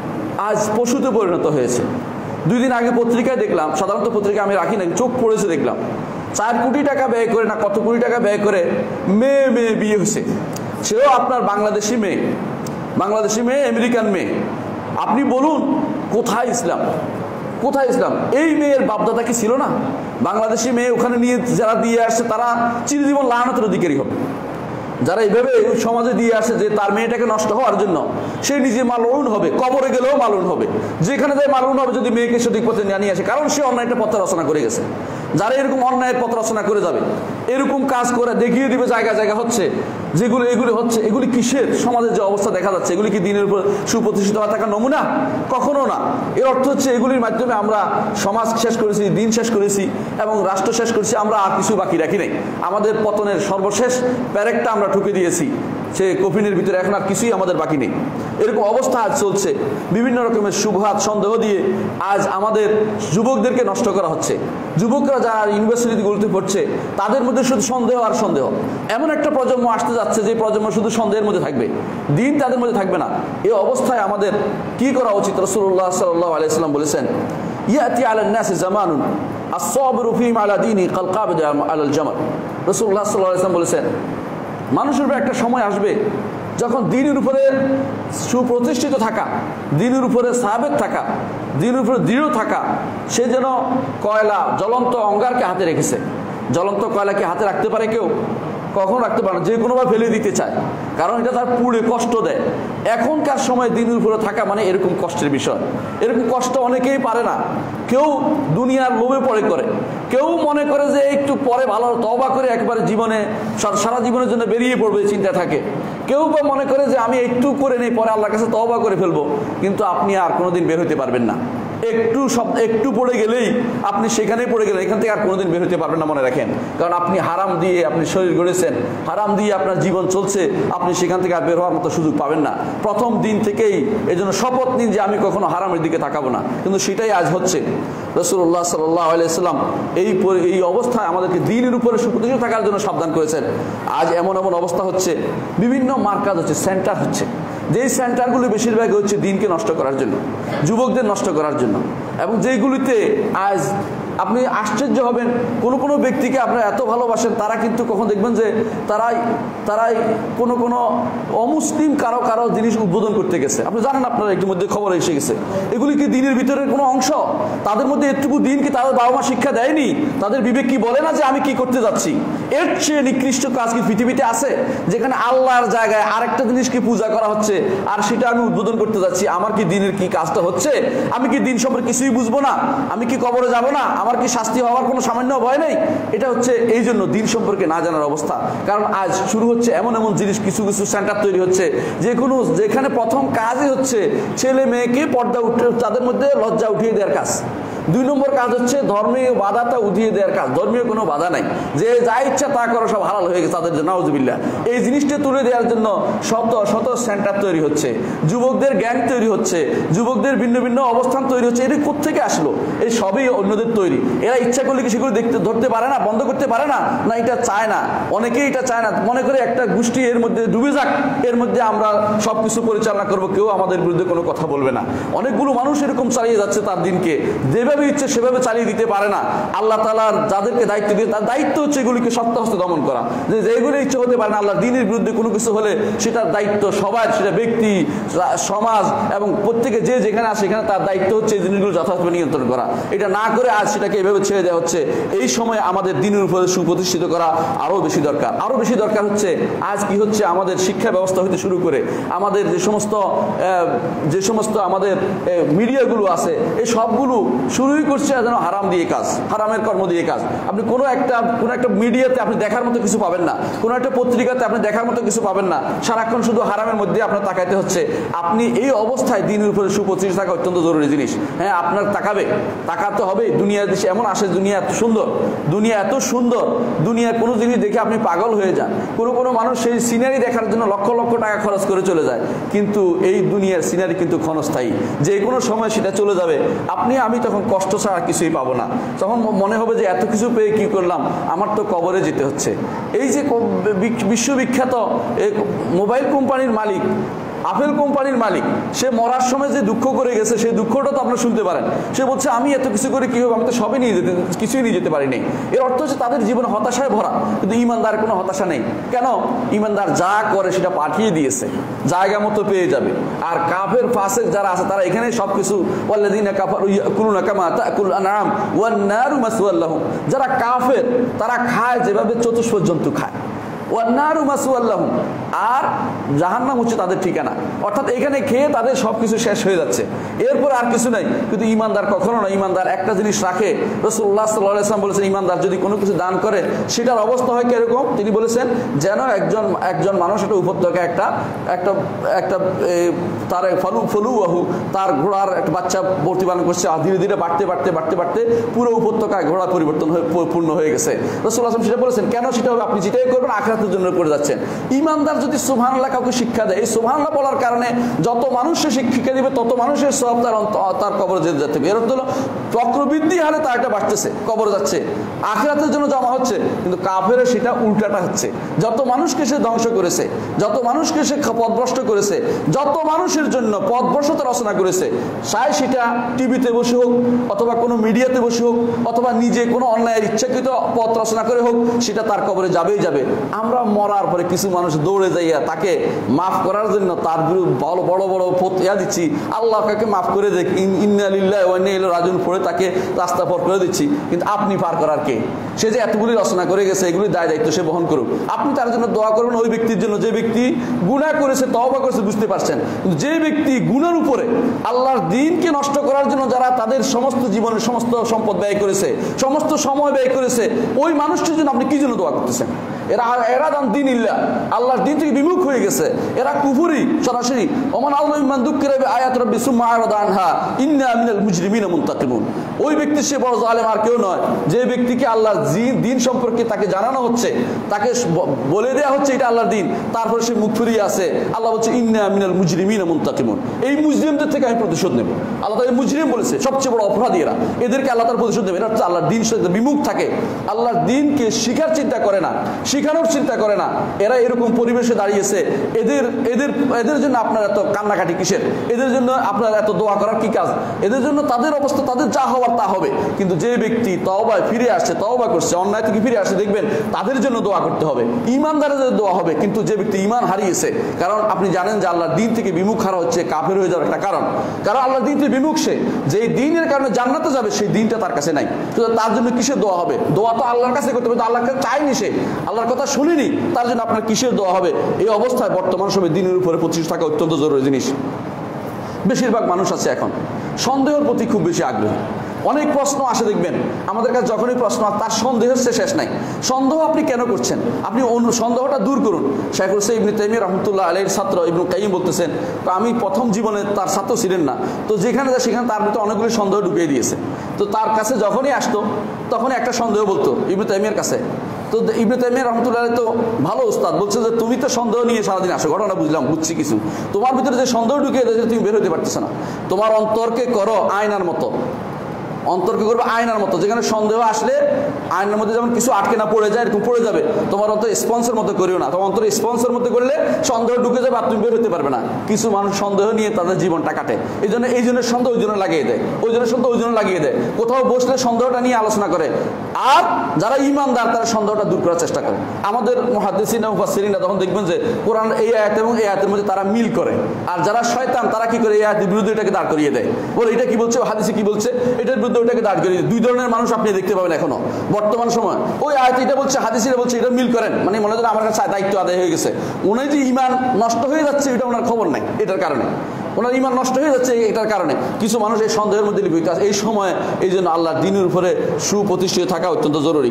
আজ পশুতে পরিণত হয়েছে। দুই দিন আগে পত্রিকায় দেখলাম, সাধারণত পত্রিকা আমি রাখি না, চোখ পড়েছে দেখলাম, চার কোটি টাকা ব্যয় করে না কত কোটি টাকা ব্যয় করে মেয়ে মেয়ে বিয়ে হয়েছে। সেও আপনার বাংলাদেশি মেয়ে, বাংলাদেশি মেয়ে, আমেরিকান মেয়ে। আপনি বলুন কোথায় ইসলাম, কোথায় ইসলাম? এই মেয়ের বাপদাদা কি ছিল না? বাংলাদেশি মেয়ে ওখানে নিয়ে যারা দিয়ে আসছে তারা চিরজীবন লাআনতের অধিকারী হবে। যারা এইভাবে সমাজে দিয়ে আসে যে তার মেয়েটাকে নষ্ট হওয়ার জন্য, সে নিজে মালউন হবে, কবরে গেলেও মালউন হবে। যেখানে যায় মালউন হবে যদি মেয়েকে সঠিক পথে নিয়ে আসে, কারণ সে অন্যায়টা পথ রচনা করে গেছে। যারা এরকম অন্যায়ের পথ রচনা করে যাবে, এরকম কাজ করে দেখিয়ে দিবে জায়গা জায়গা হচ্ছে, যেগুলো এগুলি হচ্ছে, এগুলি কিসের? সমাজের যে অবস্থা দেখা যাচ্ছে, এগুলি কি দিনের উপর সুপ্রতিষ্ঠিত হওয়া থাকা নমুনা? কখনো না। এর অর্থ হচ্ছে এগুলির মাধ্যমে আমরা সমাজ শেষ করেছি, দিন শেষ করেছি এবং রাষ্ট্র শেষ করেছি, আমরা আর কিছু বাকি রাখি নাই। আমাদের পতনের সর্বশেষ প্যারেকটা আমরা ঠুকে দিয়েছি, সে কফিনের ভিতরে এখন আর কিছুই আমাদের বাকি নেই। এরকম অবস্থা আজ চলছে। বিভিন্ন রকমের শুভহাত সন্দেহ দিয়ে আজ আমাদের যুবকদেরকে নষ্ট করা হচ্ছে। যুবকরা যারা ইউনিভার্সিটিগুলোতে পড়ছে তাদের মধ্যে শুধু সন্দেহ আর সন্দেহ। এমন একটা প্রজন্ম আসতে যাচ্ছে যে প্রজন্ম শুধু সন্দেহের মধ্যে থাকবে, দিন তাদের মধ্যে থাকবে না। এই অবস্থায় আমাদের কি করা উচিত? রাসূলুল্লাহ সাল্লাল্লাহু আলাইহি ওয়াসাল্লাম বলেছেন, ইয়াতি আলান নাসি জামানুন আস-সাবিরু ফীহিম আলা দীনি কাল কাবিদ আলাল জামাল। রাসূলুল্লাহ সাল্লাল্লাহু আলাইহি ওয়াসাল্লাম বলেছেন, মানুষের উপরে একটা সময় আসবে যখন দিনের উপরে সুপ্রতিষ্ঠিত থাকা, দিনের উপরে সাবেত থাকা, দিনের উপরে দৃঢ় থাকা, সে যেন কয়লা জ্বলন্ত অঙ্গারকে হাতে রেখেছে। জ্বলন্ত কয়লাকে হাতে রাখতে পারে কেউ? কখন রাখতে পারে না, যে কোনোভাবে ফেলে দিতে চায়, কারণ এটা তার পুড়ে কষ্ট দেয়। এখনকার সময় দিনের উপরে থাকা মানে এরকম কষ্টের বিষয়। এরকম কষ্ট অনেকেই পারে না। কেউ দুনিয়ার লোভে পড়ে করে, কেউ মনে করে যে একটু পরে ভালো তওবা করে একবারে জীবনে সারা জীবনের জন্য বেরিয়ে পড়বে চিন্তা থাকে। কেউ বা মনে করে যে আমি একটু করে নেই, পরে আল্লাহর কাছে তওবা করে ফেলবো, কিন্তু আপনি আর কোনোদিন বের হতে পারবেন না। একটু সব একটু পড়ে গেলেই আপনি সেখানেই পড়ে গেলেন, এখান থেকে আর কোনোদিন বের হতে পারবেন না, মনে রাখেন। কারণ আপনি হারাম দিয়ে আপনি শরীর গড়েছেন, হারাম দিয়ে আপনার জীবন চলছে, আপনি সেখান থেকে আর বের হওয়ার মতো সুযোগ পাবেন না। প্রথম দিন থেকেই এই জন্য শপথ নিন যে আমি কখনো হারামের দিকে তাকাবো না, কিন্তু সেটাই আজ হচ্ছে। রাসূলুল্লাহ সাল্লাল্লাহু আলাইহি সাল্লাম এই এই অবস্থায় আমাদেরকে দ্বীনের উপরে সুপ্রতিষ্ঠিত থাকার জন্য সাবধান করেছেন। আজ এমন এমন অবস্থা হচ্ছে, বিভিন্ন মার্কাজ হচ্ছে, সেন্টার হচ্ছে, যেই সেন্টারগুলো বেশিরভাগ হচ্ছে দিনকে নষ্ট করার জন্য, যুবকদের নষ্ট করার জন্য, এবং যেইগুলিতে আজ আপনি আশ্চর্য হবেন, কোনো কোনো ব্যক্তিকে আপনারা এত ভালোবাসেন, তারা কিন্তু কখন দেখবেন যে তারাই তারাই কোনো কোনো অমুসলিম কারো কারো জিনিস উদ্বোধন করতে গেছে। আপনি জানেন, আপনারা একটু মধ্যে খবর এসে গেছে, এগুলি কি দিনের ভিতরের কোনো অংশ? তাদের মধ্যে এটুকু দিন কি তাদের বাবা মা শিক্ষা দেয়নি? তাদের বিবেক কি বলে না যে আমি কি করতে যাচ্ছি? এর চেয়ে নিকৃষ্ট কাজ কি পৃথিবীতে আছে, যেখানে আল্লাহর জায়গায় আরেকটা জিনিসকে পূজা করা হচ্ছে আর সেটা আমি উদ্বোধন করতে যাচ্ছি? আমার কি দিনের কি কাজটা হচ্ছে? আমি কি দিন সম্পর্কে কিছুই বুঝবো না? আমি কি কবরে যাব না? আমার কি শাস্তি হওয়ার কোনো সামান্য ভয় নেই? এটা হচ্ছে এই জন্য দিন সম্পর্কে না জানার অবস্থা। কারণ আজ শুরু হচ্ছে এমন এমন জিনিস, কিছু কিছু সেন্টার তৈরি হচ্ছে যে কোনো, যেখানে প্রথম কাজই হচ্ছে ছেলে মেয়েকে পর্দা উঠে তাদের মধ্যে লজ্জা উঠিয়ে দেওয়ার কাজ। দুই নম্বর কাজ হচ্ছে ধর্মীয় বাধাটা উঠিয়ে দেওয়ার কাজ। ধর্মীয় কোনো বাধা নাই, যে যা ইচ্ছা তা করো, সব হালাল হয়ে গেছে তাদের জন্য, নাউজুবিল্লাহ। এই জিনিসটা তুলে দেওয়ার জন্য শত শত সেন্টার তৈরি হচ্ছে, যুবকদের গ্যাং তৈরি হচ্ছে, যুবকদের ভিন্ন ভিন্ন অবস্থান তৈরি হচ্ছে। এটা কোত্থেকে আসলো? এই সবই অন্যদের তৈরি। এরা ইচ্ছা করলে কি সেগুলো দেখতে ধরতে পারে না, বন্ধ করতে পারে না? না, এটা চায় না, অনেকেই এটা চায় না। মনে করে একটা গোষ্ঠী এর মধ্যে ডুবে যাক, এর মধ্যে আমরা সব কিছু পরিচালনা করবো, কেউ আমাদের বিরুদ্ধে কোনো কথা বলবে না। অনেকগুলো মানুষ এরকম চালিয়ে যাচ্ছে তার দিনকে, যেভাবে ইচ্ছে সেভাবে চালিয়ে দিতে পারে না। আল্লাহ তাআলার যাদেরকে দায়িত্ব দিয়ে, তার দায়িত্ব হচ্ছে এগুলিকে শক্ত হস্তে দমন করা। যে যেগুলো ইচ্ছে হতে পারে না, আল্লাহর দ্বীনের বিরুদ্ধে কোনো কিছু হলে সেটার দায়িত্ব সবার, সেটা ব্যক্তি, সমাজ এবং প্রত্যেকে যে যেখানে আসে সেখানে তার দায়িত্ব হচ্ছে এই জিনিসগুলো যথাযথ নিয়ন্ত্রণ করা। এটা না করে আজ সেটাকে এভাবে ছেড়ে দেওয়া হচ্ছে। এই সময় আমাদের দ্বীনের উপরে সুপ্রতিষ্ঠিত করা আরও বেশি দরকার। আরও বেশি দরকার হচ্ছে আজ কি হচ্ছে, আমাদের শিক্ষা ব্যবস্থা হতে শুরু করে আমাদের যে সমস্ত যে সমস্ত আমাদের মিডিয়াগুলো আছে, এই সবগুলো শুরুই করছে যেন হারাম দিয়ে কাজ, হারামের কর্ম দিয়ে কাজ। আপনি কোনো একটা কোনো একটা মিডিয়াতে আপনি দেখার মতো কিছু পাবেন না, কোনো একটা পত্রিকাতে আপনি দেখার মতো কিছু পাবেন না, সারাক্ষণ শুধু হারামের মধ্যে আপনার তাকাইতে হচ্ছে। আপনি এই অবস্থায় দ্বীনের উপরে সুপ্রতিষ্ঠিত থাকা অত্যন্ত জরুরি জিনিস। হ্যাঁ, আপনার তাকাবে, তাকাতে হবে। দুনিয়ার দেশে এমন আসে, দুনিয়া এত সুন্দর, দুনিয়া এত সুন্দর, দুনিয়ার কোনো জিনিস দেখে আপনি পাগল হয়ে যান। কোনো কোনো মানুষ সেই সিনারি দেখার জন্য লক্ষ লক্ষ টাকা খরচ করে চলে যায়, কিন্তু এই দুনিয়ার সিনারি কিন্তু ক্ষণস্থায়ী, যে কোনো সময় সেটা চলে যাবে। আপনি আমি তখন কষ্ট ছাড়া কিছুই পাবো না। তখন মনে হবে যে এত কিছু পেয়ে কি করলাম, আমার তো কবরে যেতে হচ্ছে। এই যে বিশ্ববিখ্যাত মোবাইল কোম্পানির মালিক, আপেল কোম্পানির মালিক, সে মরার সময় যে দুঃখ করে গেছে, সেই দুঃখটা তো আপনারা শুনতে পারেন। সে বলছে আমি এত কিছু করে কি হবে, আমি তো সবই নিয়ে যেতে কিছুই নিয়ে যেতে পারিনি। এর অর্থ হচ্ছে তাদের জীবন হতাশায় ভরা, কিন্তু ইমানদার কোনো হতাশা নেই। কেন? ইমানদার যা করে সেটা পাঠিয়ে দিয়েছে, জায়গা মতো পেয়ে যাবে। আর কাফের ফাসেক যারা আছে তারা এখানে সবকিছু, ওয়াল্লাযীনা কাফারু ইয়াকুলুনা কামা তাকুল আনআম ওয়ান নারু মাসওয়াল লাহুম। যারা কাফের তারা খায় যেভাবে চতুষ্পদ জন্তু খায়, ওয়ান্নারু মাসওয়াল লাহুম, আর জাহান্নাম হচ্ছে তাদের ঠিকানা। অর্থাৎ এখানে খেয়ে তাদের সব কিছু শেষ হয়ে যাচ্ছে, এরপর আর কিছু নাই। কিন্তু ইমানদার কখনো না, ইমানদার একটা জিনিস রাখে। রাসূলুল্লাহ সাল্লাল্লাহু আলাইহি ওয়াসাল্লাম বলেছেন, ইমানদার যদি কোনো কিছু দান করে সেটার অবস্থা হয় কিরকম, তিনি বলেছেন যেন একজন একজন মানুষ একটা উপত্যকা একটা একটা একটা তার ফলু ফলুয়াহু তার ঘোড়ার একটা বাচ্চা প্রতিপালন করছে, আর ধীরে ধীরে বাড়তে বাড়তে বাড়তে বাড়তে পুরো উপত্যকায় ঘোড়া পরিবর্তন হয়ে পূর্ণ হয়ে গেছে। রাসূলুল্লাহ সাল্লাল্লাহু আলাইহি ওয়াসাল্লাম সেটা বলেছেন। কেন সেটা হবে? আপনি যেটাই করবেন আখিরাতের জন্য করে যাচ্ছেন। ইমানদার যদি সুবহানাল্লাহ কাউকে শিক্ষা দেয়, এই সুবহানাল্লাহ বলার কারণে যত মানুষের শিক্ষা দিবে তত মানুষের সওয়াব তার তার কবরে যেতে যেতে এর অর্থ হলো চক্রবৃদ্ধি হারে তার একটা বাড়তেছে, কবরে যাচ্ছে, আখিরাতের জন্য জমা হচ্ছে। কিন্তু কাফের সেটা উল্টাটা হচ্ছে। যত মানুষকে সে ধ্বংস করেছে, যত মানুষকে সে পথভ্রষ্ট করেছে, যত মানুষের জন্য পথভ্রষ্টতা রচনা করেছে, সায় সেটা টিভিতে বসে হোক অথবা কোনো মিডিয়াতে বসে হোক অথবা নিজে কোনো অন্যায়ের ইচ্ছাকৃত পথ রচনা করে হোক, সেটা তার কবরে যাবেই যাবে। আমরা মরার পরে কিছু মানুষ দৌড়ে যাইয়া তাকে মাফ করার জন্য তার বিরুদ্ধে বড় বড় বড় ফতোয়া দিচ্ছি, আল্লাহ কাকে মাফ করে দেখ, ইন্না লিল্লাহি ওয়া ইন্না ইলাইহি রাজিউন পড়ে তাকে রাস্তা পার করে দিচ্ছি। কিন্তু আপনি পার করার কে? সে যে এতগুলি রচনা করে গেছে, এগুলি দায় দায়িত্ব সে বহন করুক। আপনি তার জন্য দোয়া করবেন ওই ব্যক্তির জন্য যে ব্যক্তি গুনাহ করেছে, তওবা করেছে, বুঝতে পারছেন। কিন্তু যে ব্যক্তি গুনার উপরে আল্লাহর দ্বীনকে নষ্ট করার জন্য যারা তাদের সমস্ত জীবনের সমস্ত সম্পদ ব্যয় করেছে, সমস্ত সময় ব্যয় করেছে, ওই মানুষটির জন্য আপনি কি জন্য দোয়া করতেছেন? এরা ইরাদান দীনিল্লাহ, আল্লাহর দিন থেকে বিমুখ হয়ে গেছে, এরা কুফরি সরাসরি। ওমান আল্লাহু মান দুক্কিরা বিআয়াতি রাব্বি সুম্মা আরাদা আনহা ইন্না মিনাল মুজরিমিনা মুনতাকিমুন। ওই ব্যক্তি সে বড় জালেম আর কেউ নয় যে ব্যক্তিকে আল্লাহর দিন সম্পর্কে তাকে জানানো হচ্ছে, তাকে বলে দেওয়া হচ্ছে এটা আল্লাহর দিন, তারপরে সে মুখ ফিরিয়ে আসে। আল্লাহ বলছে ইন্না মিনাল মুজরিমিনা মুনতাকিমুন, এই মুজরিমদের থেকে আমি প্রতিশোধ নেব। আল্লাহ তাদের মুজরিম বলেছে, সবচেয়ে বড় অপরাধী এরা, এদেরকে আল্লাহ তার প্রতিশোধ নেবে। এরা হচ্ছে আল্লাহর দিন সাথে বিমুখ থাকে, আল্লাহর দিনকে শিখার চিন্তা করে না, শিখানোর চিন্তা করে না। এরা এরকম পরিবেশে দাঁড়িয়েছে, এদের এদের এদের জন্য আপনার এত কান্নাকাটি কিসের? এদের জন্য আপনার এত দোয়া করার কি কাজ? এদের জন্য তাদের অবস্থা, তাদের যা হওয়ার তা হবে। কিন্তু যে ব্যক্তি তওবায় ফিরে আসছে, তওবা করছে, অন্যায় থেকে ফিরে আসছে, দেখবেন তাদের জন্য দোয়া করতে হবে, ঈমানদারদের দোয়া হবে। কিন্তু যে ব্যক্তি ঈমান হারিয়েছে, কারণ আপনি জানেন যে আল্লাহর দিন থেকে বিমুখ হারা হচ্ছে কাফের হয়ে যাওয়ার একটা কারণ। কারণ আল্লাহর দিন থেকে বিমুখ, সে যে দিনের কারণে জান্নাতে যাবে সেই দিনটা তার কাছে নাই। তো তার জন্য কিসের দোয়া হবে? দোয়া তো আল্লাহর কাছে করতে হবে, তো আল্লাহর কাছে চাইনি, সে আল্লাহর কথা শুনিনি, তার জন্য আপনার কিসের দোয়া হবে? এই অবস্থায় বর্তমান সময়ে দিনের উপরে প্রতিষ্ঠিত থাকা অত্যন্ত জরুরি জিনিস। বেশিরভাগ মানুষ আছে এখন সন্দেহের প্রতি খুব বেশি আগ্রহী। অনেক প্রশ্ন আসে, দেখবেন আমাদের কাছে যখনই প্রশ্ন, তার সন্দেহের শেষ নাই। সন্দেহ আপনি কেন করছেন? আপনি সন্দেহটা দূর করুন। শেখ হোসেন ইবনে তাইমিয়া রাহমাতুল্লাহ আলাইহির ছাত্র ইবনে কাইয়িম বলতেছেন, তো আমি প্রথম জীবনে তার ছাত্র ছিলেন না, তো যেখানে যায় সেখানে তার ভিতরে অনেকগুলো সন্দেহ ঢুকিয়ে দিয়েছে। তো তার কাছে যখনই আসতো তখনই একটা সন্দেহ বলতো ইবনে তাইমিয়ার কাছে। তো ইবনে তাইমিয়া রাহমাতুল্লাহ আলাইহি তো ভালো উস্তাদ, বলছে যে তুমি তো সন্দেহ নিয়ে সারাদিন আসো, ঘটনা বুঝলাম, বুঝছি কিছু, তোমার ভিতরে যে সন্দেহ ঢুকিয়ে দিয়েছে তুমি বের হতে পারতেছো না। তোমার অন্তরকে করো আয়নার মতো, অন্তরকে করবে আয়নার মতো, যেখানে সন্দেহ আসলে আয়নার মধ্যে যেমন কিছু আটকে না পড়ে যায়, এরকম পড়ে যাবে। তোমার অন্তর স্পঞ্জের মতো করিও না, তোমার অন্তর স্পঞ্জের মতো করলে সন্দেহ ঢুকে যাবে আর তুমি বের হতে পারবে না। কিছু মানুষ সন্দেহ নিয়ে তাদের জীবনটা কাটে, এই জন্য এই জন্য সন্দেহ ওই জন্য লাগিয়ে দেয়, ওই জন্য সন্দেহ ওই জন্য লাগিয়ে দেয়। কোথাও বসলে সন্দেহটা নিয়ে আলোচনা করে, আর যারা ঈমানদার তারা সন্দেহটা দূর করার চেষ্টা করে। আমাদের মুহাদ্দিসিন ও মুফাসসিরিনরা তখন দেখবেন যে কোরআন এই আয়াত এবং এই আয়াতের মধ্যে তারা মিল করে, আর যারা শয়তান তারা কি করে এই আয়াতের বিরুদ্ধে এটাকে দাঁড় করিয়ে দেয়, বলে এটা কি বলছে, হাদিসে কি বলছে, এটার বিরুদ্ধে ওটাকে দাঁড় করিয়ে দেয়। দুই ধরনের মানুষ আপনি দেখতে পাবেন এখনো বর্তমান সময়। ওই আয়াত এটা বলছে, হাদিসে এটা বলছে, এটা মিল করেন, মানে মনে হয় আমার কাছে দায়িত্ব আদায় হয়ে গেছে। উনি যে ঈমান নষ্ট হয়ে যাচ্ছে এটা ওনার খবর নাই, এটার কারণে ওনার ঈমান নষ্ট হয়ে যাচ্ছে এটার কারণে কিছু মানুষ এই সন্দেহের মধ্যে লিপ্ত আছে। এই সময় এই জন্য আল্লাহর দ্বীনের উপরে সুপ্রতিষ্ঠিত থাকা অত্যন্ত জরুরি।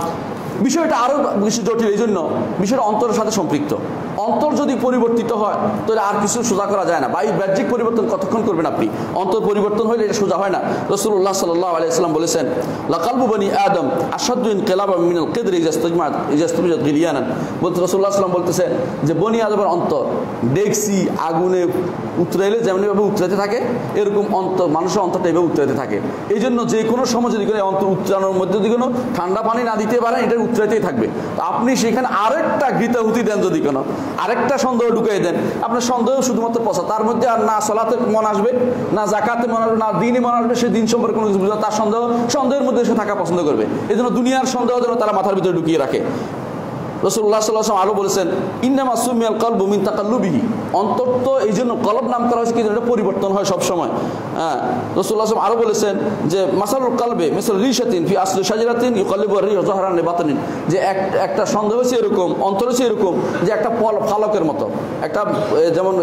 বিষয়টা আরো বেশি জটিল, এই জন্য বিষয়টা অন্তরের সাথে সম্পৃক্ত। অন্তর যদি পরিবর্তিত হয় তাহলে আর কিছু সোজা করা যায় না। বা এই বাহ্যিক পরিবর্তন কতক্ষণ করবেন আপনি? অন্তর পরিবর্তন হলে এটা সোজা হয় না। রাসূলুল্লাহ সাল্লাল্লাহু আলাইহি ওয়াসাল্লাম বলেছেন, লাকালবু বনি আদম আশাদ্দু ইনকিলাবাম মিনাল কিদরি ইজাস্তাজমাত ইজাস্তাজমাত গিলিয়ানান। বলতে রাসূলুল্লাহ সাল্লাল্লাহু আলাইহি ওয়াসাল্লাম বলতেছেন যে বনি আদমের অন্তর ডেকসি আগুনে উতরাইলে যেমনিভাবে উতরাতে থাকে, এরকম অন্তর মানুষের অন্তরটা এভাবে উতরাতে থাকে। এই জন্য যে কোনো সময় যদি কোনো অন্তর উতরানোর মধ্যে যদি কোনো ঠান্ডা পানি না দিতে পারেন, এটা উতরাতেই থাকবে। তো আপনি সেখানে আরেকটা ঘৃতাহুতি দেন, যদি কোনো আরেকটা সন্দেহ ঢুকিয়ে দেন, আপনার সন্দেহ শুধুমাত্র পচা, তার মধ্যে আর না সলাতে মন আসবে, না জাকাতে মন আসবে, না দিনে মন আসবে, সে দিন সম্পর্কে কোনো কিছু বুঝবে, তার সন্দেহ সন্দেহের মধ্যে সে থাকা পছন্দ করবে। এই জন্য দুনিয়ার সন্দেহ যেন তারা মাথার ভিতরে ঢুকিয়ে রাখে। রাসূলুল্লাহ সাল্লাল্লাহু আলাইহি ওয়াসাল্লাম আরো বলেছেন, ইন্নামা সুমিয়াল কলবু মিন তাকাল্লুবিহি। অন্তর তো এই জন্য কলব নাম করা হয়েছে কি এটা পরিবর্তন হয় সব সময়। হ্যাঁ, রাসূলুল্লাহ সাল্লাল্লাহু আলাইহি ওয়াসাল্লাম আরো বলেছেন যে মাসালুল কলবে মিসাল রিশাতিন ফি আসলি শাজারাতিন ইউকাল্লিবু আর-রিহু যাহরান লিবাতিন। যে একটা সন্দেহ হচ্ছে এরকম, অন্তর হচ্ছে এরকম যে একটা ফালকের মতো, একটা যেমন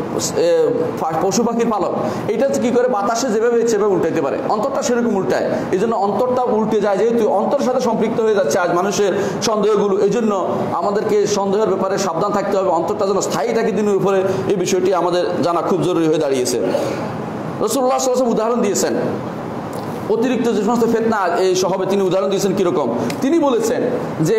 পশু পাখির পালক, এটা কি করে বাতাসে যেভাবে সেভাবে উল্টাইতে পারে, অন্তরটা সেরকম উল্টায়। এই জন্য অন্তরটা উল্টে যায়, যেহেতু অন্তরের সাথে সম্পৃক্ত হয়ে যাচ্ছে আজ মানুষের সন্দেহগুলো। এই জন্য আমাদেরকে সন্দেহের ব্যাপারে সাবধান থাকতে হবে, অন্তরটা যেন স্থায়ী থাকে দিনের উপরে, এই বিষয়টি আমাদের জানা খুব জরুরি হয়ে দাঁড়িয়েছে। রাসূলুল্লাহ সাল্লাল্লাহু আলাইহি ওয়াসাল্লাম উদাহরণ দিয়েছেন অতিরিক্ত যে সমস্ত ফিতনা এই সহবে, তিনি উদাহরণ দিয়েছেন কিরকম। তিনি বলেছেন যে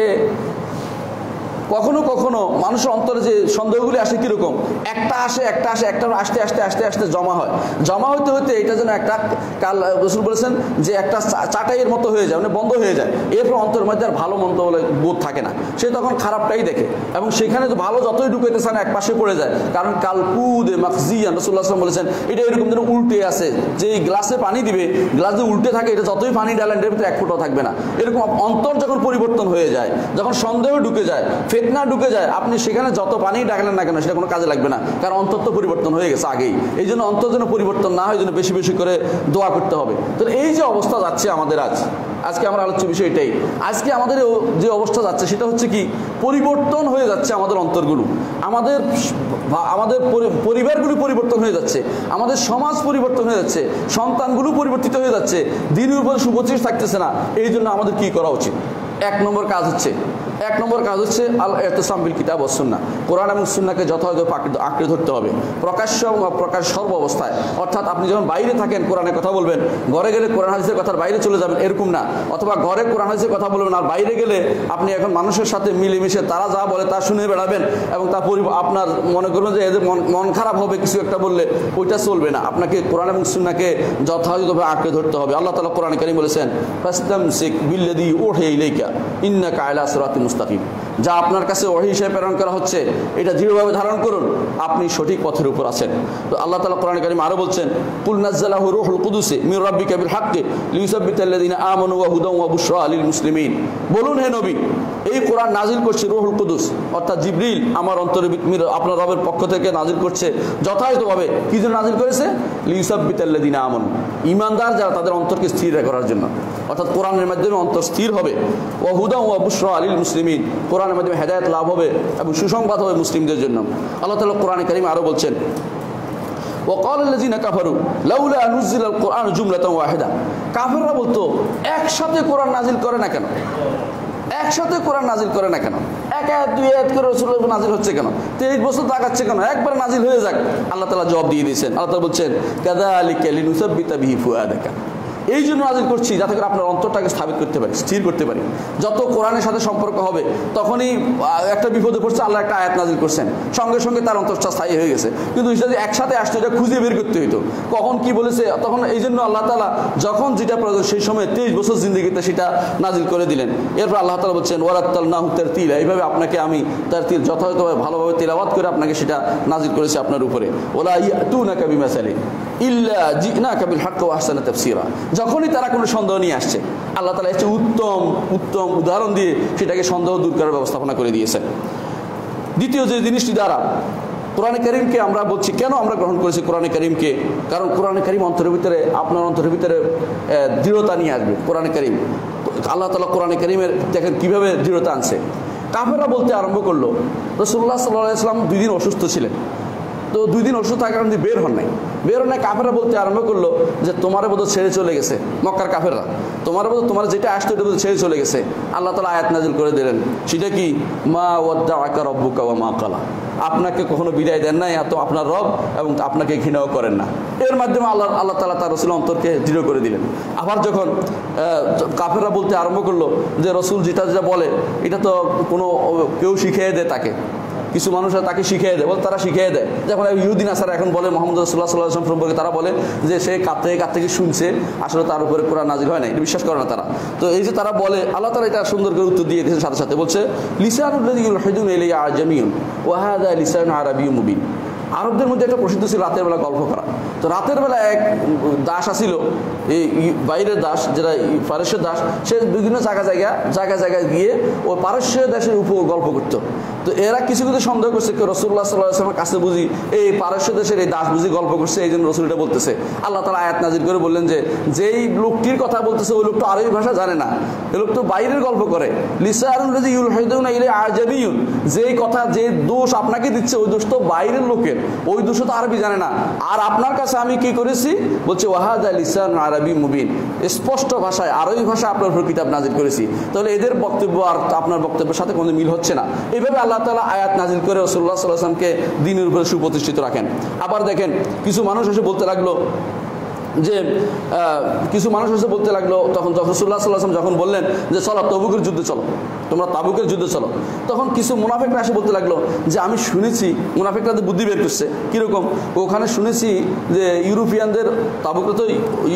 কখনো কখনো মানুষের অন্তরে যে সন্দেহগুলি আসে কিরকম, একটা আসে একটা আসে একটা আসতে আসতে আসতে আসতে জমা হয়, জমা হইতে হইতে এটা যেন একটা কাল রাসূল বলেছেন যে একটা চাটাইয়ের মতো হয়ে যায়, মানে বন্ধ হয়ে যায়। এরপর অন্তরের মধ্যে আর ভালো মন্দ বলে বোধ থাকে না, সে তখন খারাপটাই দেখে, এবং সেখানে তো ভালো যতই ঢুকাইতে চান এক পাশে পড়ে যায়। কারণ কালকুদে মাখজিয়ান রাসূলুল্লাহ সাল্লাল্লাহু আলাইহি ওয়াসাল্লাম বলেছেন এটা এরকম যেন উল্টে আছে, যে গ্লাসে পানি দিবে, গ্লাস যে উল্টে থাকে, এটা যতই পানি ডালেন এর ভিতরে এক ফোঁটাও থাকবে না। এরকম অন্তর যখন পরিবর্তন হয়ে যায়, যখন সন্দেহ ঢুকে যায়, ফিতনা ঢুকে যায়, আপনি সেখানে যত পানি ডাকলেন না কেন সেটা কোনো কাজে লাগবে না, কারণ অন্তর তো পরিবর্তন হয়ে গেছে আগেই। এই জন্য অন্তর যেন পরিবর্তন না হয়, জন্য বেশি বেশি করে দোয়া করতে হবে। তো এই যে অবস্থা যাচ্ছে আমাদের আজ, আজকে আমার আলোচ্য বিষয় এটাই। আজকে আমাদের যে অবস্থা যাচ্ছে সেটা হচ্ছে কি, পরিবর্তন হয়ে যাচ্ছে আমাদের অন্তরগুলো, আমাদের আমাদের পরিবারগুলো পরিবর্তন হয়ে যাচ্ছে, আমাদের সমাজ পরিবর্তন হয়ে যাচ্ছে, সন্তানগুলো পরিবর্তিত হয়ে যাচ্ছে, দিনের উপরে সুপ্রতিষ্ঠিত থাকতেছে না। এই জন্য আমাদের কি করা উচিত? এক নম্বর কাজ হচ্ছে, এক নম্বর কাজ হচ্ছে আল ইতিসাম বিল কিতাব ওয়াস সুন্নাহ, কোরআন এবং সুন্নাহকে যথাযথ আঁকড়ে ধরতে হবে প্রকাশ্য এবং অপ্রকাশ সর্ব অবস্থায়। অর্থাৎ আপনি যখন বাইরে থাকেন কোরআনের কথা বলবেন, ঘরে গেলে কোরআন হাদিসের কথার বাইরে চলে যাবেন এরকম না, অথবা ঘরে কোরআন হাদিসের কথা বলবেন আর বাইরে গেলে আপনি এখন মানুষের সাথে মিলেমিশে তারা যা বলে তা শুনে বেড়াবেন এবং তা আপনার মনে করবেন যে এদের মন খারাপ হবে কিছু একটা বললে, ওইটা চলবে না। আপনাকে কোরআন এবং সুন্নাহকে যথাযথভাবে আঁকড়ে ধরতে হবে। আল্লাহ তাআলা কোরআনে কারীম বলেছেন ফাসতামসিক বিল্লাযী উহিয়া ইলাইকা ইন্নাকা আলা সিরাতিন মুস্তাকিম, যা আপনার কাছে ওহী হিসেবে প্রেরণ করা হচ্ছে এটা দৃঢ়ভাবে ধারণ করুন, আপনি সঠিক পথের উপর আছেন। তো আল্লাহ তাআলা কোরআনে কারীম আরো বলছেন কুল নাযালাহু রূহুল কুদুস মির রাব্বিকা বিল হাক্কি লিইউসাব্বিতাল্লাযীনা আমানু ওয়া হুদান ওয়া বুশরা লিল মুসলিমিন, বলুন হে নবী এই কোরআন নাজিল করছে রূহুল কুদুস অর্থাৎ জিবরিল আমার অন্তরে আপনার রবের পক্ষ থেকে নাজিল করছে যথাযথভাবে। কি জন্য নাজিল করেছে? লিইউসাব্বিতাল্লাযীনা আমানু, ঈমানদার যারা তাদের অন্তরকে স্থির করার জন্য, অর্থাৎ কোরআনের মাধ্যমে অন্তর স্থির হবে। ওয়া হুদান ওয়া বুশরা লিল মুসলিমিন, কোরআনের মাধ্যমে হেদায়েত লাভ হবে এবং সুসংবাদ হবে মুসলিমদের জন্য। আল্লাহ তাআলা কোরআনে কারীমে আরো বলছেন ওয়াকাল আল্লাযীনা কাফারু লাউলা নুজিলাল কুরআন জুমলাতান ওয়াহিদা, কাফেররা বলতো একসাথে কোরআন নাজিল করে না কেন, একসাথে কোরআন নাজিল করে না কেন, এক আয়াত দুই আয়াত করে রাসূলের উপর নাজিল হচ্ছে কেন, তেইশ বছর লাগাচ্ছে কেন, একবার নাজিল হয়ে যাক। আল্লাহ তাআলা জবাব দিয়ে দিয়েছেন, আল্লাহ তাআলা বলছেন কাযালিকা লিনুসাব্বিতা বিহি ফুআদাকা, এই জন্য নাজিল করছি যাতে করে আপনার অন্তরটাকে স্থাপিত করতে পারি, স্থির করতে পারি। যত কোরআনের সাথে সম্পর্ক হবে তখনই একটা বিপদে পড়ছে, আল্লাহ একটা আয়াত নাজিল করছেন, সঙ্গে সঙ্গে তার অন্তরটা স্থায়ী হয়ে গেছে। কিন্তু যদি একসাথে আসতো এটা খুঁজে বের করতে হইতো কখন কি বলেছে, তখন এই জন্য আল্লাহ তাআলা যখন যেটা প্রয়োজন সেই সময় তেইশ বছর জিন্দেগিতে সেটা নাজিল করে দিলেন। এরপর আল্লাহ তাআলা বলছেন ওয়ারাত্তালনাহু তারতিলা, এইভাবে আপনাকে আমি তারতিল যথাযথভাবে ভালোভাবে তিলাওয়াত করে আপনাকে সেটা নাজিল করেছি আপনার উপরে। ওয়ালা ইয়াতুনাকা বিমাসালিন ইল্লা জিনাকা বিল হাক্কি ওয়া আহসানা তাফসীরা, যখনই তারা কোনো সন্দেহ নিয়ে আসছে আল্লাহ তাআলা এসে উত্তম উত্তম উদাহরণ দিয়ে সেটাকে সন্দেহ দূর করার ব্যবস্থাপনা করে দিয়েছেন। দ্বিতীয় যে জিনিসটি দ্বারা কোরআনে কারীমকে আমরা বলছি কেন আমরা গ্রহণ করেছি কোরআনে কারীমকে, কারণ কোরআনে কারীম অন্তরের ভিতরে আপনার অন্তরের ভিতরে দৃঢ়তা নিয়ে আসবে। কোরআনে কারীম আল্লাহ তাআলা কোরআনে কারীমের দেখেন কীভাবে দৃঢ়তা আনছে। কাফেররা বলতে আরম্ভ করলো রাসূলুল্লাহ সাল্লাল্লাহু আলাইহি ওয়াসাল্লাম দুই দিন অসুস্থ ছিলেন, তো দুই দিন অসুস্থ থাকার কারণে বের হন নাই, বের হন নাই। কাফেররা বলতে আরম্ভ করলো যে তোমার বোধ ছেড়ে চলে গেছে, মক্কার কাফেররা তোমার বোধ তোমার যেটা আসতো এটা বোধ ছেড়ে চলে গেছে। আল্লাহ তাআলা আয়াত নাজিল করে দিলেন, সেটা কি মা ওয়াদ্দাআকা রাব্বুকা ওয়া মা ক্বালা, আপনাকে কখনো বিদায় দেন নাই এত আপনার রব এবং আপনাকে ঘৃণাও করেন না। এর মাধ্যমে আল্লাহ আল্লাহ তাআলা তার রাসূল অন্তরকে দৃঢ় করে দিলেন। আবার যখন কাফেররা বলতে আরম্ভ করলো যে রাসূল যেটা যেটা বলে এটা তো কোনো কেউ শিখিয়ে দেয় তাকে, কিছু মানুষ তাকে শিখিয়ে দেয়, বল তারা শিখিয়ে দেয়। যখন ইহুদি নাসারা এখন বলে মুহাম্মদ রাসূলুল্লাহ সাল্লাল্লাহু আলাইহি ওয়াসাল্লাম সম্পর্কে তারা বলে যে সে কাত থেকে কাত থেকে শুনছে, আসলে তার উপরে কোরআন নাজিল হয় না, এটা বিশ্বাস করে না তারা। তো এই যে তারা বলে আল্লাহ তাআলা এটা সুন্দর করে উত্তর দিয়ে দিয়েছেন সাথে সাথে, বলছে লিসানুল্লাযী ইউলহিদুনা ইলাইহি আজামিয়ুন ওয়া হাযা লিসানুন আরাবিয়্যুন মুবিন। আরবদের মধ্যে একটা প্রসিদ্ধ ছিল রাতের বেলা গল্প করা। তো রাতের বেলা এক দাস আসিল, এই বাইরের দাস যেটা পারস্যের দাস, সে বিভিন্ন জায়গা জায়গা জায়গা জায়গায় গিয়ে ও পারস্য দেশের উপর গল্প করতো। তো এরা কিছু কিছু সন্দেহ করছে রাসূলুল্লাহ সাল্লাল্লাহু আলাইহি ওয়াসাল্লামের কাছে বুঝি এই পারস্য দেশের এই দাস বুঝি গল্প করছে, এই জন্য রাসূল এটা বলতেছে। আল্লাহ তাআলা আয়াত নাজিল করে বললেন যে যেই লোকটির কথা বলতেছে ওই লোকটা আরবি ভাষা জানে না, এই লোক তো বাইরের গল্প করে। লিসানুল্লাযী ইউলহিদুনা ইলাইহি আজামিয়ুন, যেই কথা যে দোষ আপনাকে দিচ্ছে ওই দোষ তো বাইরের লোকের, ওই দোষ তো আরবি জানে না। আর আপনার কাছে আমি কি করেছি বলছে ওয়াহাদা লিসানুন আরাবী মুবিন, স্পষ্ট ভাষায় আরবি ভাষা আপনার উপর কিতাব নাজিল করেছি। তাহলে এদের বক্তব্য আর আপনার বক্তব্যের সাথে কোনো মিল হচ্ছে না। এইভাবে আল্লাহ তাআলা আয়াত নাজিল করে রাসূলুল্লাহ সাল্লাল্লাহু আলাইহি ওয়াসাল্লামকে দ্বীনের উপরে সুপ্রতিষ্ঠিত রাখেন। আবার দেখেন কিছু মানুষ এসে বলতে লাগলো যে কিছু মানুষ এসে বলতে লাগলো তখন রাসূলুল্লাহ সাল্লাল্লাহু আলাইহি ওয়াসাল্লাম যখন বললেন যে চলো তাবুকের যুদ্ধে চলো, তোমরা তাবুকের যুদ্ধে চলো, তখন কিছু মুনাফিকরা এসে বলতে লাগলো যে আমি শুনেছি, মুনাফিকরা বুদ্ধি বের করছে কীরকম, ওখানে শুনেছি যে ইউরোপিয়ানদের তাবুকে তো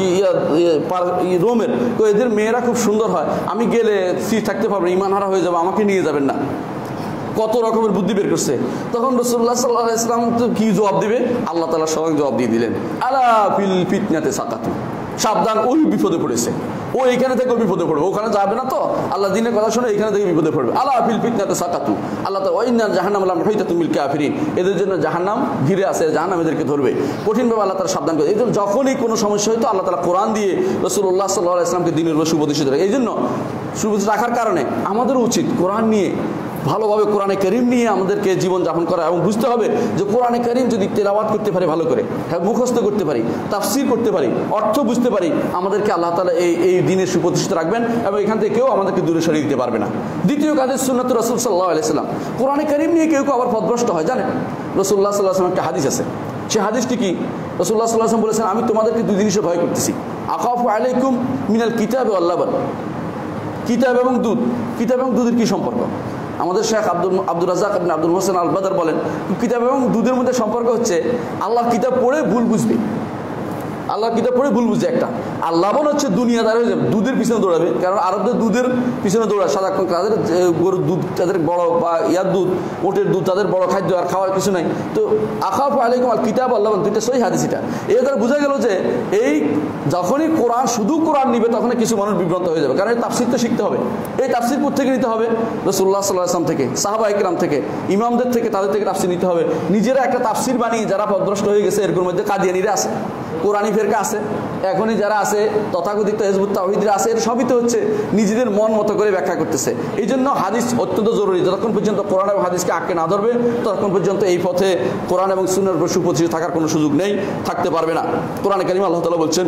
রোমের, তো এদের মেয়েরা খুব সুন্দর হয়, আমি গেলে স্থির থাকতে পারবো, ঈমান হারা হয়ে যাবো, আমাকে নিয়ে যাবেন না। কত রকমের বুদ্ধি বের করছে। তখন রাসূলুল্লাহ সাল্লাল্লাহু আলাইহি ওয়াসাল্লাম তো কি জবাব দিবে, আল্লাহ তাআলা স্বয়ং জবাব দিয়ে দিলেন, আলা ফিল ফিতনাতে সাকাতু, সাবধান ওই বিপদে পড়েছে, ও এইখানে থেকে বিপদে পড়বে, ওখানে যাবে না তো আল্লাহ দিনের কথা শুনে এখানে থেকে বিপদে পড়বে। আলা ফিল ফিতনাতে সাকাতু, আল্লাহ তাআলা ওয়াইন্না জাহান্নাম লা মুহিতাতুম বিল কাফিরিন, এদের জন্য জাহান্নাম ঘিরে আছে, জাহান্নাম এদেরকে ধরবে, কঠিনভাবে আল্লাহ তাআলা সাবধান করে। এই জন্য যখনই কোনো সমস্যা হইতো আল্লাহ তাআলা কোরআন দিয়ে রাসূলুল্লাহ সাল্লাল্লাহু আলাইহি ওয়াসাল্লামকে দ্বীনের উপর সুপ্রতিষ্ঠিত রাখে। এই জন্য সুপ্রতিষ্ঠিত রাখার কারণে আমাদেরও উচিত কোরআন নিয়ে ভালোভাবে কোরআনে কারীম নিয়ে আমাদেরকে জীবনযাপন করা এবং বুঝতে হবে যে কোরআনে কারীম যদি তেলাওয়াত করতে পারি ভালো করে, হ্যাঁ মুখস্থ করতে পারি, তাফসির করতে পারি, অর্থ বুঝতে পারি, আমাদেরকে আল্লাহ তাআলা এই এই দিনের সুপ্রতিষ্ঠিত রাখবেন এবং এখান থেকে কেউ আমাদেরকে দূরে সরিয়ে দিতে পারবে না। দ্বিতীয় কাজ সুন্নাতুর রাসূল সাল্লাল্লাহু আলাইহি সাল্লাম। কোরআনে কারীম নিয়ে কেউ কেউ আবার পথভ্রষ্ট হয়, জানেন রাসূলুল্লাহ সাল্লাল্লাহু আলাইহি ওয়াসাল্লাম একটা হাদিস আছে, সেই হাদিসটি কি? রাসূলুল্লাহ সাল্লাল্লাহু আলাইহি ওয়াসাল্লাম বলেছেন, আমি তোমাদেরকে দুই জিনিসে ভয় করতেছি, আখাফু আলাইকুম মিনাল কিতাব ওয়াল লাবান। কিতাব এবং দুধ, কিতাব এবং দুধের কি সম্পর্ক? আমাদের শেখ আব্দুল আব্দুর রাজ্জাক ইবনে আব্দুল মুহসিন আল বদর বলেন, কিতাব এবং দুধের মধ্যে সম্পর্ক হচ্ছে আল্লাহ কিতাব পড়ে ভুল বুঝবে, আল্লাহ কিতাব পড়ে ভুল বুঝছে একটা। আর লাবণ হচ্ছে দুনিয়াদার হয়ে যাবে, দুধের পিছনে দৌড়াবে, কারণ আরবদের দুধের পিছনে দৌড়ায় সারাক্ষণ, তাদের গরুর দুধ তাদের বড়, বা ইয়ার দুধ ওটের দুধ তাদের বড় খাদ্য, আর খাওয়ার কিছু নাই। তো আখাফু আলাইকুম আল কিতাব আল্লাহ, দুইটা সহি হাদিস। এটা এর দ্বারা বোঝা গেল যে এই যখনই কোরআন শুধু কোরআন নিবে তখনই কিছু মানুষ বিভ্রান্ত হয়ে যাবে, কারণ এই তাফসির তো শিখতে হবে। এই তাফসির কোথা থেকে নিতে হবে? রাসূলুল্লাহ সাল্লাল্লাহু আলাইহি ওয়াসাল্লাম থেকে, সাহাবা ইকরাম থেকে, ইমামদের থেকে, তাদের থেকে তাফসির নিতে হবে। নিজেরা একটা তাফসির বানিয়ে যারা পথভ্রষ্ট হয়ে গেছে, এরকম মধ্যে কাদিয়ানীরা আছে, কোরআনী ফেরকা আছে, এখনই যারা আছে তথাকথিত হিজবুত তাওহীদরা আছে, এর সবই তো হচ্ছে নিজেদের মন মতো করে ব্যাখ্যা করতেছে। এই জন্য হাদিস অত্যন্ত জরুরি। যতক্ষণ পর্যন্ত কোরআন এবং হাদিসকে আঁকড়ে না ধরবে ততক্ষণ পর্যন্ত এই পথে কোরআন এবং সুন্নাহর উপর সুপ্রতিষ্ঠিত থাকার কোনো সুযোগ নেই, থাকতে পারবে না। কোরআনে কারীমে আল্লাহ তাআলা বলছেন,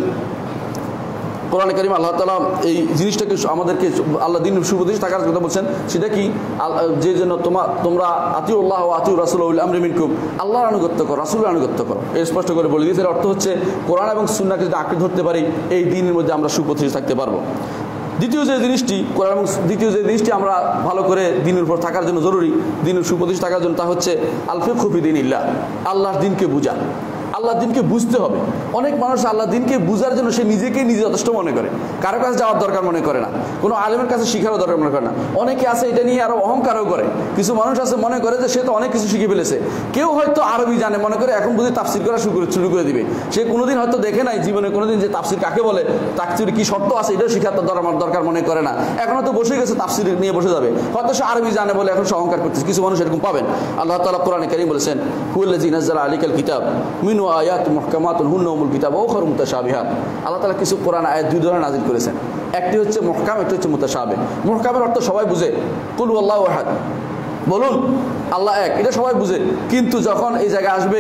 কোরআনে কারীমে আল্লাহ তাআলা এই জিনিসটাকে আমাদেরকে আল্লাহ দিন সুপ্রতিষ্ঠিত থাকার কথা বলছেন, সেটা কি? যে জন্য তোমার তোমরা আতিউল্লাহ ওয়া আতিউর রাসূল উল আমরি মিনকুম, আল্লাহর আনুগত্য করো, রাসূলের আনুগত্য করো। এই স্পষ্ট করে বলে দিয়েছে। এর অর্থ হচ্ছে কোরআন এবং সুন্নাহকে যদি আঁকড়ে ধরতে পারি, এই দিনের মধ্যে আমরা সুপ্রতিষ্ঠিত থাকতে পারবো। দ্বিতীয় যে জিনিসটি কোরআন এবং দ্বিতীয় যে জিনিসটি আমরা ভালো করে দিনের উপর থাকার জন্য জরুরি, দিনের সুপ্রতিষ্ঠিত থাকার জন্য, তা হচ্ছে আল ফিকহু ফি দীনিল্লাহ, আল্লাহর দিনকে বুঝা। আল্লাহ দিনকে বুঝতে হবে। অনেক মানুষ আল্লাহ দিনকে বুঝার জন্য সে নিজেকেই নিজে যথেষ্ট মনে করে, কারো কাছে যাওয়ার দরকার মনে করে না, কোনো আলেমের কাছে শিখারও দরকার মনে করে না। অনেকে আছে এটা নিয়ে আরো অহংকারও করে। কিছু মানুষ আছে মনে করে যে সে তো অনেক কিছু শিখে ফেলেছে। কেউ হয়তো আরবি জানে, মনে করে এখন বুঝি তাফসির করা শুরু করে শুরু করে দিবে। সে কোনোদিন হয়তো দেখে নাই জীবনে কোনোদিন যে তাফসির কাকে বলে, তাফসির কি শর্ত আছে এটাও শিখার তো দরকার মনে করে না। এখন হয়তো বসে গেছে তাফসির নিয়ে বসে যাবে, হয়তো সে আরবি জানে বলে এখন সে অহংকার করতেছে। কিছু মানুষ এরকম পাবেন। আল্লাহ তাআলা কোরআনে কারীম বলেছেন, হুয়াল্লাযী নাযালা আলাইকাল কিতাব মিনহু আয়াতুন মুহকামাতুন হুন্না উমুল কিতাব ওয়া উখারু মুতাশাবিহাত। আল্লাহ তাআলা কিছু কোরআন আয়াত দুই ধরনের নাযিল করেছেন, একটি হচ্ছে মুহকাম, একটি হচ্ছে মুতাশাবিহ। মুহকামের অর্থ সবাই বুঝে, কুল হুয়াল্লাহু আহাদ, বলুন আল্লাহ এক, এটা সবাই বুঝে। কিন্তু যখন এই জায়গায় আসবে,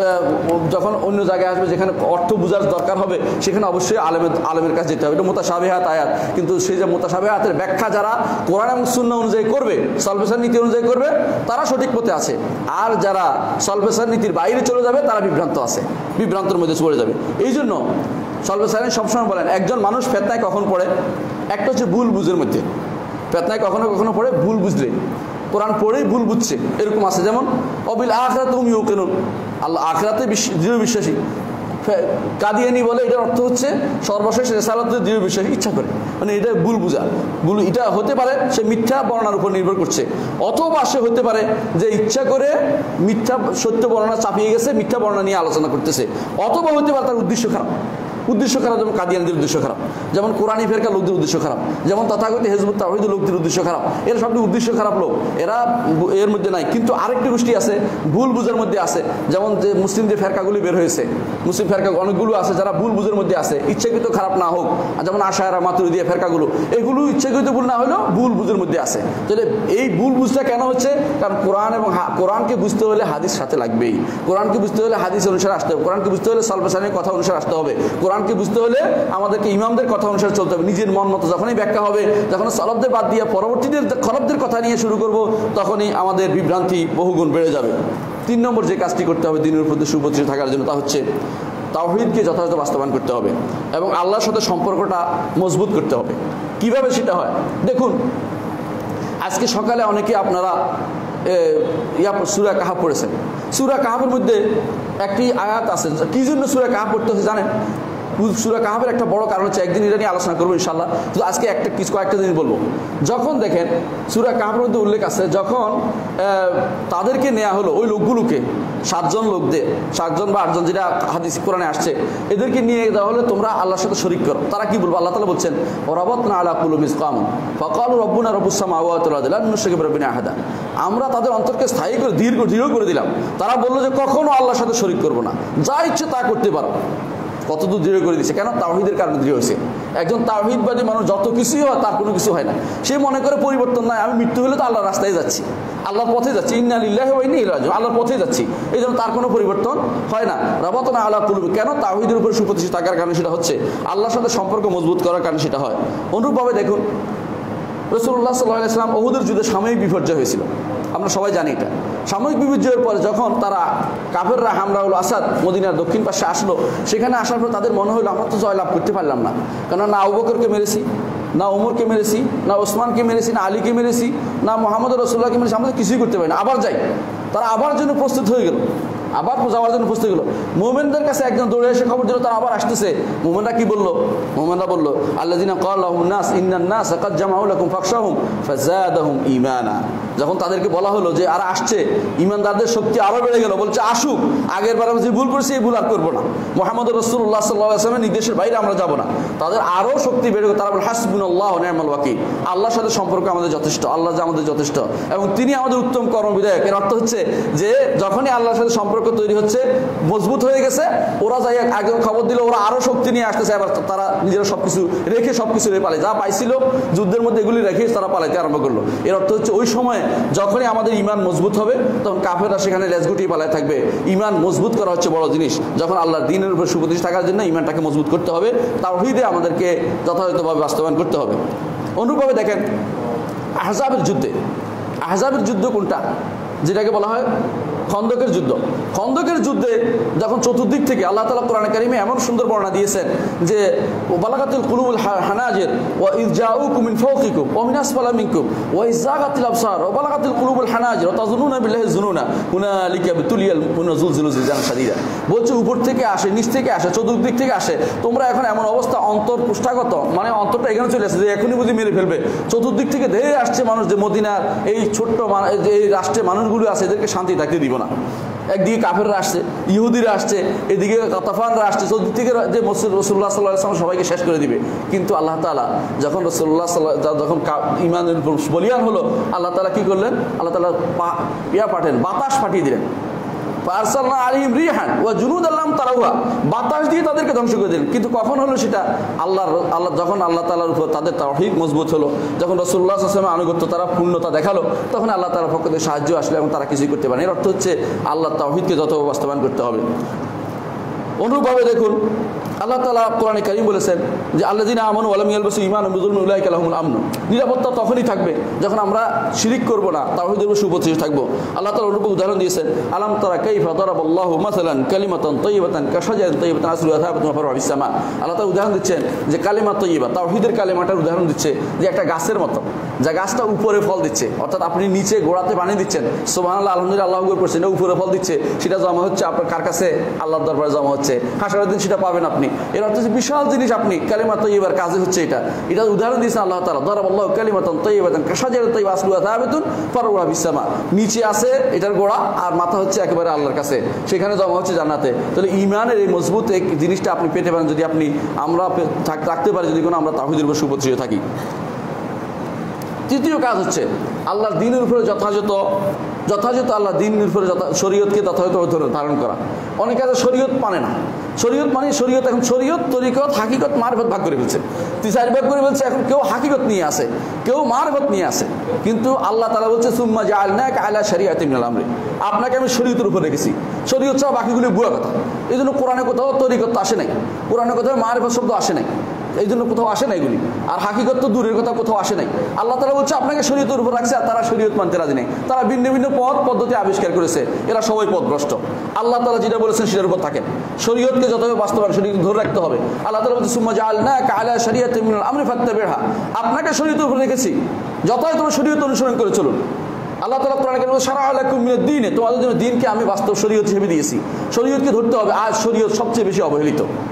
যখন অন্য জায়গায় আসবে যেখানে অর্থ বোঝার দরকার হবে, সেখানে অবশ্যই আলেমের আলেমের কাছে যেতে হবে। এটা মুতাশাবিহাত আয়াত। কিন্তু সেই যে মুতাশাবিহাতের ব্যাখ্যা যারা কোরআন এবং সুন্নাহ অনুযায়ী করবে, সলফেসার নীতি অনুযায়ী করবে, তারা সঠিক পথে আছে। আর যারা সলফেসার নীতির বাইরে চলে যাবে তারা বিভ্রান্ত আছে, বিভ্রান্তের মধ্যে চলে যাবে। এই জন্য সলফেসার সবসময় বলেন, একজন মানুষ ফেতনায় কখন পড়ে? একটা হচ্ছে ভুল বুঝের মধ্যে, ফেতনায় কখনো কখনো পড়ে ভুল বুঝলে, কোরআন পড়েই ভুল বুঝছে, এরকম আছে। যেমন অবিল আখিরাত হুম ইউকিনুন, আল্লাহ আখিরাতে দৃঢ় বিশ্বাসী। কাদিয়ানী বলে এটার অর্থ হচ্ছে সর্বশেষ রিসালাতে দৃঢ় বিশ্বাসী, ইচ্ছা করে, মানে এটা ভুল বুঝা। ভুল এটা হতে পারে সে মিথ্যা বর্ণনার উপর নির্ভর করছে, অথবা সে হতে পারে যে ইচ্ছা করে মিথ্যা সত্য বর্ণনা চাপিয়ে গেছে, মিথ্যা বর্ণনা নিয়ে আলোচনা করতেছে, অথবা হতে পারে তার উদ্দেশ্য খারাপ। উদ্দেশ্য খারাপ, যেমন কাদিয়ানীদের উদ্দেশ্য খারাপ, যেমন কোরআনী ফেরকা লোকদের উদ্দেশ্য খারাপ, যেমন তথাকথিত হিজবুত তাওহীদের লোকদের উদ্দেশ্য খারাপ। এরা সবটি উদ্দেশ্য খারাপ লোক, এরা এর মধ্যে নাই। কিন্তু আরেকটি গোষ্ঠী আছে ভুল বুঝার মধ্যে আছে, যেমন যে মুসলিম যে ফেরকাগুলি বের হয়েছে, মুসলিম ফেরকা অনেকগুলো আছে যারা ভুল বুঝার মধ্যে আছে, ইচ্ছাকৃত খারাপ না হোক, যেমন আশায়রা মাতুরিদিয়া ফেরকাগুলো, এগুলো ইচ্ছাকৃত ভুল না হলেও ভুল বুঝার মধ্যে আছে। তাহলে এই ভুল বুঝটা কেন হচ্ছে? কারণ কোরআন এবং কোরআনকে বুঝতে হলে হাদিস সাথে লাগবেই, কোরআনকে বুঝতে হলে হাদিস অনুসারে আসতে হবে, কোরআনকে বুঝতে হলে সালফাসানের কথা অনুসারে আসতে হবে, কোরআনকে বুঝতে হলে আমাদেরকে ইমামদের কথা অনুসারে চলতে হবে। নিজের মন মতো যখনই ব্যাখ্যা হবে, যখন সালাফদের বাদ দিয়ে পরবর্তীদের খলফদের কথা নিয়ে শুরু করব, তখনই আমাদের বিভ্রান্তি বহুগুণ বেড়ে যাবে। তিন নম্বর যে কাজটি করতে হবে দিনের উপর সুপ্রতিষ্ঠিত থাকার জন্য, তা হচ্ছে তাওহীদকে যথাযথ বাস্তবায়ন করতে হবে এবং আল্লাহর সাথে সম্পর্কটা মজবুত করতে হবে। কিভাবে সেটা হয় দেখুন, আজকে সকালে অনেকে আপনারা ইয়া সূরা কাহাফ পড়েছেন। সূরা কাহাফের মধ্যে একটি আয়াত আছে। কি জন্য সূরা কাহাফ পড়তে হচ্ছে জানেন? সূরা কাহাফের একটা বড় কারণ হচ্ছে, একদিন এটা নিয়ে আলোচনা করবো ইনশাআল্লাহ, তো আজকে একটা কিছু কয়েকটা জিনিস বলবো। যখন দেখেন সূরা কাহাফের মধ্যে উল্লেখ আছে, যখন তাদেরকে নেওয়া হলো, ওই লোকগুলোকে সাতজন লোকদের, সাতজন বা আটজন, যেটা হাদিস কোরআনে আসছে, এদেরকে নিয়ে দেওয়া হলে তোমরা আল্লাহর সাথে শরীক করো। তারা কি বলবো? আল্লাহ তাআলা বলছেন, ওয়ারাবাতনা আলা কুলুবিহিম কামুন ফাকালু রাব্বুনা রাব্বুস সামাওয়াতি ওয়াল আরদি লান নুশরিকা বিরাব্বিনা আহাদা। আমরা তাদের অন্তরকে স্থায়ী করে দীর্ঘ দৃঢ় করে দিলাম। তারা বললো যে কখনো আল্লাহর সাথে শরীক করবো না, যা ইচ্ছে তা করতে পারো। কতদূর দৃঢ় করে দিচ্ছে। কেন? তাওহীদের কারণে দৃঢ় হয়েছে। একজন তাওহীদবাদী মানুষ যত কিছুই হয় তার কোনো কিছু হয় না, সে মনে করে পরিবর্তন নাই, আমি মৃত্যু হলে তো আল্লাহর রাস্তায় যাচ্ছি, আল্লাহর পথে যাচ্ছি, ইন্না লিল্লাহি ওয়া ইন্না ইলাইহি রাজিউন, আল্লাহর পথে যাচ্ছি, এই জন্য তার কোনো পরিবর্তন হয় না। রাবাতনা আলা কুলুবি, কেন? তাওহীদের উপর সুপ্রতিষ্ঠিত থাকার কারণে সেটা হচ্ছে, আল্লাহর সাথে সম্পর্ক মজবুত করার কারণে সেটা হয়। অনুরূপভাবে দেখুন রাসূলুল্লাহ সাল্লাল্লাহু আলাইহি ওয়াসাল্লাম উহুদের যুদ্ধে সাময়িক বিপর্যয় হয়েছিল, আমরা সবাই জানি এটা। সাময়িক বিপর্যয়ের পরে যখন তারা কাফেররা হামরাউল আসাদ মদিনার দক্ষিণ পাশে আসলো, সেখানে আসার পর তাদের মনে হলো আমরা তো জয়লাভ করতে পারলাম না, কেন না আবু বকরকে মেরেছি, না ওমরকে মেরেছি, না ওসমানকে মেরেছি, না আলীকে মেরেছি, না মুহাম্মদ রাসূলুল্লাহকে মেরেছি, আমরা কিছুই করতে পারি না, আবার যাই। তারা আবার জন্য প্রস্তুত হয়ে গেল, আবার যাওয়ার জন্য প্রস্তুত গেল। মুমিনদের কাছে একজন দৌড়ে এসে খবর দিল তারা আবার আসতেছে। মুমিনরা কি বললো? মুমিনরা বললো আল্লাযিনা ক্বালা লাহুম নাস ইন্নান নাস ক্বাদ জামাউ লাকুম ফাখশাহুম ফাযাদাহুম ঈমানা। যখন তাদেরকে বলা হলো যে আর আসছে, ঈমানদারদের শক্তি আরো বেড়ে গেল, বলছে আসুক, আগের বার আমরা যে ভুল করেছি এই ভুল আর করবো না, মুহাম্মদ রাসূলুল্লাহ সাল্লাল্লাহু আলাইহি ওয়াসাল্লামের নির্দেশের বাইরে আমরা যাব না। তাদের আরো শক্তি বেড়ে গেল। তারা বলে হাসবুনাল্লাহু ওয়া নি'মাল ওয়াকিল, আল্লাহর সাথে সম্পর্ক আমাদের যথেষ্ট, আল্লাহ যে আমাদের যথেষ্ট এবং তিনি আমাদের উত্তম কর্মবিধায়ক। এর অর্থ হচ্ছে যে যখনই আল্লাহর সাথে সম্পর্ক তৈরি হচ্ছে, মজবুত হয়ে গেছে, ওরা যাই আগে খবর দিল ওরা আরো শক্তি নিয়ে আসতেছে, এবার তারা নিজেরা সবকিছু রেখে সবকিছু পালে, যা পাইছিল যুদ্ধের মধ্যে এগুলি রেখে তারা পালাইতে আরম্ভ করলো। এর অর্থ হচ্ছে ওই সময় যখনই আমাদের ইমান মজবুত হবে তখন কাফেররা সেখানে লেজ গুটিয়ে পালায় থাকবে। ইমান মজবুত করা হচ্ছে বড় জিনিস। যখন আল্লাহর দ্বীনের উপর সুপ্রতিষ্ঠিত থাকার জন্য ইমানটাকে মজবুত করতে হবে, তাওহীদে আমাদেরকে যথাযথভাবে বাস্তবায়ন করতে হবে। অনুরূপভাবে দেখেন আহজাবের যুদ্ধে, আহজাবের যুদ্ধ কোনটা? যেটাকে বলা হয় খন্দকের যুদ্ধ। খন্দকের যুদ্ধে যখন চতুর্দিক থেকে আল্লাহ তাআলা কোরআনে কারিমে এমন সুন্দর বর্ণনা দিয়েছেন যে বালাগাতিল কুলুবুল হানাজির ওয়া ইয জাউকুম মিন ফাওকিকুম ওয়া মিন আসফালা মিনকুম ওয়া ইয যাগাতিল আবসার ওয়া বালাগাতিল কুলুবুল হানাজির ওয়া তাযুন্নুনা বিল্লাহি যুনুনা হুনালিকা বিতুলিয়াল মুনাজ্জিলু জিলজালান শাদীদা। বলছে উপর থেকে আসে, নিচ থেকে আসে, চতুর্দিক থেকে আসে, তোমরা এখন এমন অবস্থা অন্তর পুষ্টাগত, মানে অন্তরটা এখানে চলে আসছে যে এখনই বুঝি মেরে ফেলবে। চতুর্দিক থেকে ধেয়ে আসছে মানুষ যে মদিনার এই ছোট্ট যে এই রাষ্ট্রে মানুষগুলো আছে এদেরকে শান্তি থাকতে দিব না। একদিকে কাফেররা আসছে, ইহুদিরা আসছে, এদিকে কাতাফানরা আসছে, চতুর্দিক থেকে যে রাসূলুল্লাহ সাল্লাল্লাহু আলাইহি ওয়াসাল্লাম সবাইকে শেষ করে দিবে। কিন্তু আল্লাহ তাআলা যখন রাসূলুল্লাহ সাল্লাল্লাহু আলাইহি ওয়াসাল্লাম যখন ঈমানের উপর বলিয়ান হলো, আল্লাহ তাআলা কি করলেন? আল্লাহ তাআলা ইয়া পাঠালেন, বাতাস পাঠিয়ে দিলেন। ফারসালনা আলাইহিম রিহান ওয়া জুনুদান লাম তারাউহা, বাতাস দিয়ে তাদেরকে ধ্বংস করে দিলেন। কিন্তু কখন হলো সেটা? আল্লাহর আল্লাহ যখন আল্লাহ তাআলার উপর তাদের তাওহীদ মজবুত হলো, যখন রাসূলুল্লাহ সাল্লাল্লাহু আলাইহি ওয়াসাল্লামের আনুগত্য তারা পূর্ণতা দেখালো, তখন আল্লাহ তাআলার পক্ষ থেকে সাহায্য আসলো এবং তারা কিছুই করতে পারে না। এর অর্থ হচ্ছে আল্লাহর তাওহীদকে যতভাবে বাস্তবায়ন করতে হবে। অনুরূপভাবে দেখুন আল্লাহ তাআলা কোরআনে কারীম বলেছেন যে আল্লাযিনা আমানু ওয়া লাম ইয়ালবিসু ঈমানাহুম বিযুলমিন উলাইকা লাহুমুল আমন। নিরাপত্তা তখনই থাকবে যখন আমরা শিরিক করব না, তাওহীদের উপর সুপ্রতিষ্ঠিত থাকব। আল্লাহ তাআলা অনুরূপ উদাহরণ দিয়েছেন, আলাম তারা কাইফা দারাবাল্লাহু মাসালান কালিমাতান তাইয়িবাতান কাশাজারাতিন তাইয়িবাতান আসলুহা থাবিতুন ওয়া ফারউহা ফিস সামা। আল্লাহ তাআলা উদাহরণ দিচ্ছেন যে কালিমা তাইয়িবা, তাওহীদের কালিমাটার উদাহরণ দিচ্ছে যে একটা গাছের মতো, যা গাছটা উপরে ফল দিচ্ছে, অর্থাৎ আপনি নিচে গোড়াতে পানি দিচ্ছেন, সুবহানাল্লাহ আলহামদুলিল্লাহ আল্লাহু আকবার করছেন, উপরে ফল দিচ্ছে, সেটা জমা হচ্ছে আপনার কার কাছে? আল্লাহর দরবারে জমা হচ্ছে, হাসরের দিন সেটা পাবেন আপনি। এর অর্থ হচ্ছে বিশাল জিনিস, আপনি কালিমা তাইয়্যিবার কাজে হচ্ছে এটা। এটা উদাহরণ দিয়েছেন আল্লাহ তাআলা, দারাবাল্লাহু কালিমাতান তাইয়্যিবাতান কাশাজারাতিন তাইয়্যিবাতান আসলুহা থাবিতুন ফারউহা ফিস সামা। নিচে আছে এটার গোড়া আর মাথা হচ্ছে একেবারে আল্লাহর কাছে, সেখানে জমা হচ্ছে জান্নাতে। তাহলে ঈমানের এই মজবুত এই জিনিসটা আপনি পেতে পারেন যদি আপনি আমরা রাখতে পারি, যদি কোনো আমরা তাওহীদের উপর সুপ্রতিষ্ঠিত থাকি। তৃতীয় কাজ হচ্ছে আল্লাহর দ্বীনের উপরে যথাযথ যথাযথ আল্লাহ দ্বীনের উপরে শরীয়তকে যথাযথভাবে ধারণ করা। অনেকে আছে শরীয়ত মানে না, শরীয়ত মানে শরীয়ত এখন শরীয়ত তরিকত হাকিকত মারফত ভাগ করে ফেলছে, তিসার ভাগ করে ফেলছে। এখন কেউ হাকিকত নিয়ে আসে, কেউ মারফত নিয়ে আসে, কিন্তু আল্লাহ তাআলা বলছে সুম্মা জাআলনাকা আলা শারিআতিন মিনাল আমরি, আপনাকে আমি শরীয়তের উপর রেখেছি। শরীয়ত ছাড়া বাকিগুলো ভুয়া কথা। এই জন্য কোরআনে কোথাও তরিকত আসে নাই, কোরআনে কোথাও মারফত শব্দ আসে নাই, এই জন্য কোথাও আসে না এগুলি। আর হাকিকত তো দূরের কথা, কোথাও আসে নাই। আল্লাহ তাআলা বলছে আপনাকে শরীয়তের উপর রাখছে, আর তারা শরীয়ত মানতে রাজি নেই। তারা ভিন্ন ভিন্ন পথ পদ্ধতি আবিষ্কার করেছে, এরা সবাই পথভ্রষ্ট। আল্লাহ তাআলা যেটা বলেছেন সেটার উপর থাকেন, শরীয়তকে যতভাবে বাস্তবায়ন শরীয়ত ধরে রাখতে হবে। আল্লাহ তাআলা বলছে সুম্মা জাআলনাকা আলা শারিআতিন মিনাল আমরি ফাত্তাবি'হা, আপনাকে শরীয়তের উপর রেখেছি, যথাযথ শরীয়ত অনুসরণ করে চলুন। আল্লাহ তাআলা কোরআনে কারিমে শারা'a লাকুম মিনাদ দ্বীন, তোমাদের জন্য দ্বীনকে আমি বাস্তব শরীয়ত হিসেবে দিয়েছি, শরীয়তকে ধরতে হবে। আজ শরীয়ত সবচেয়ে বেশি অবহেলিত।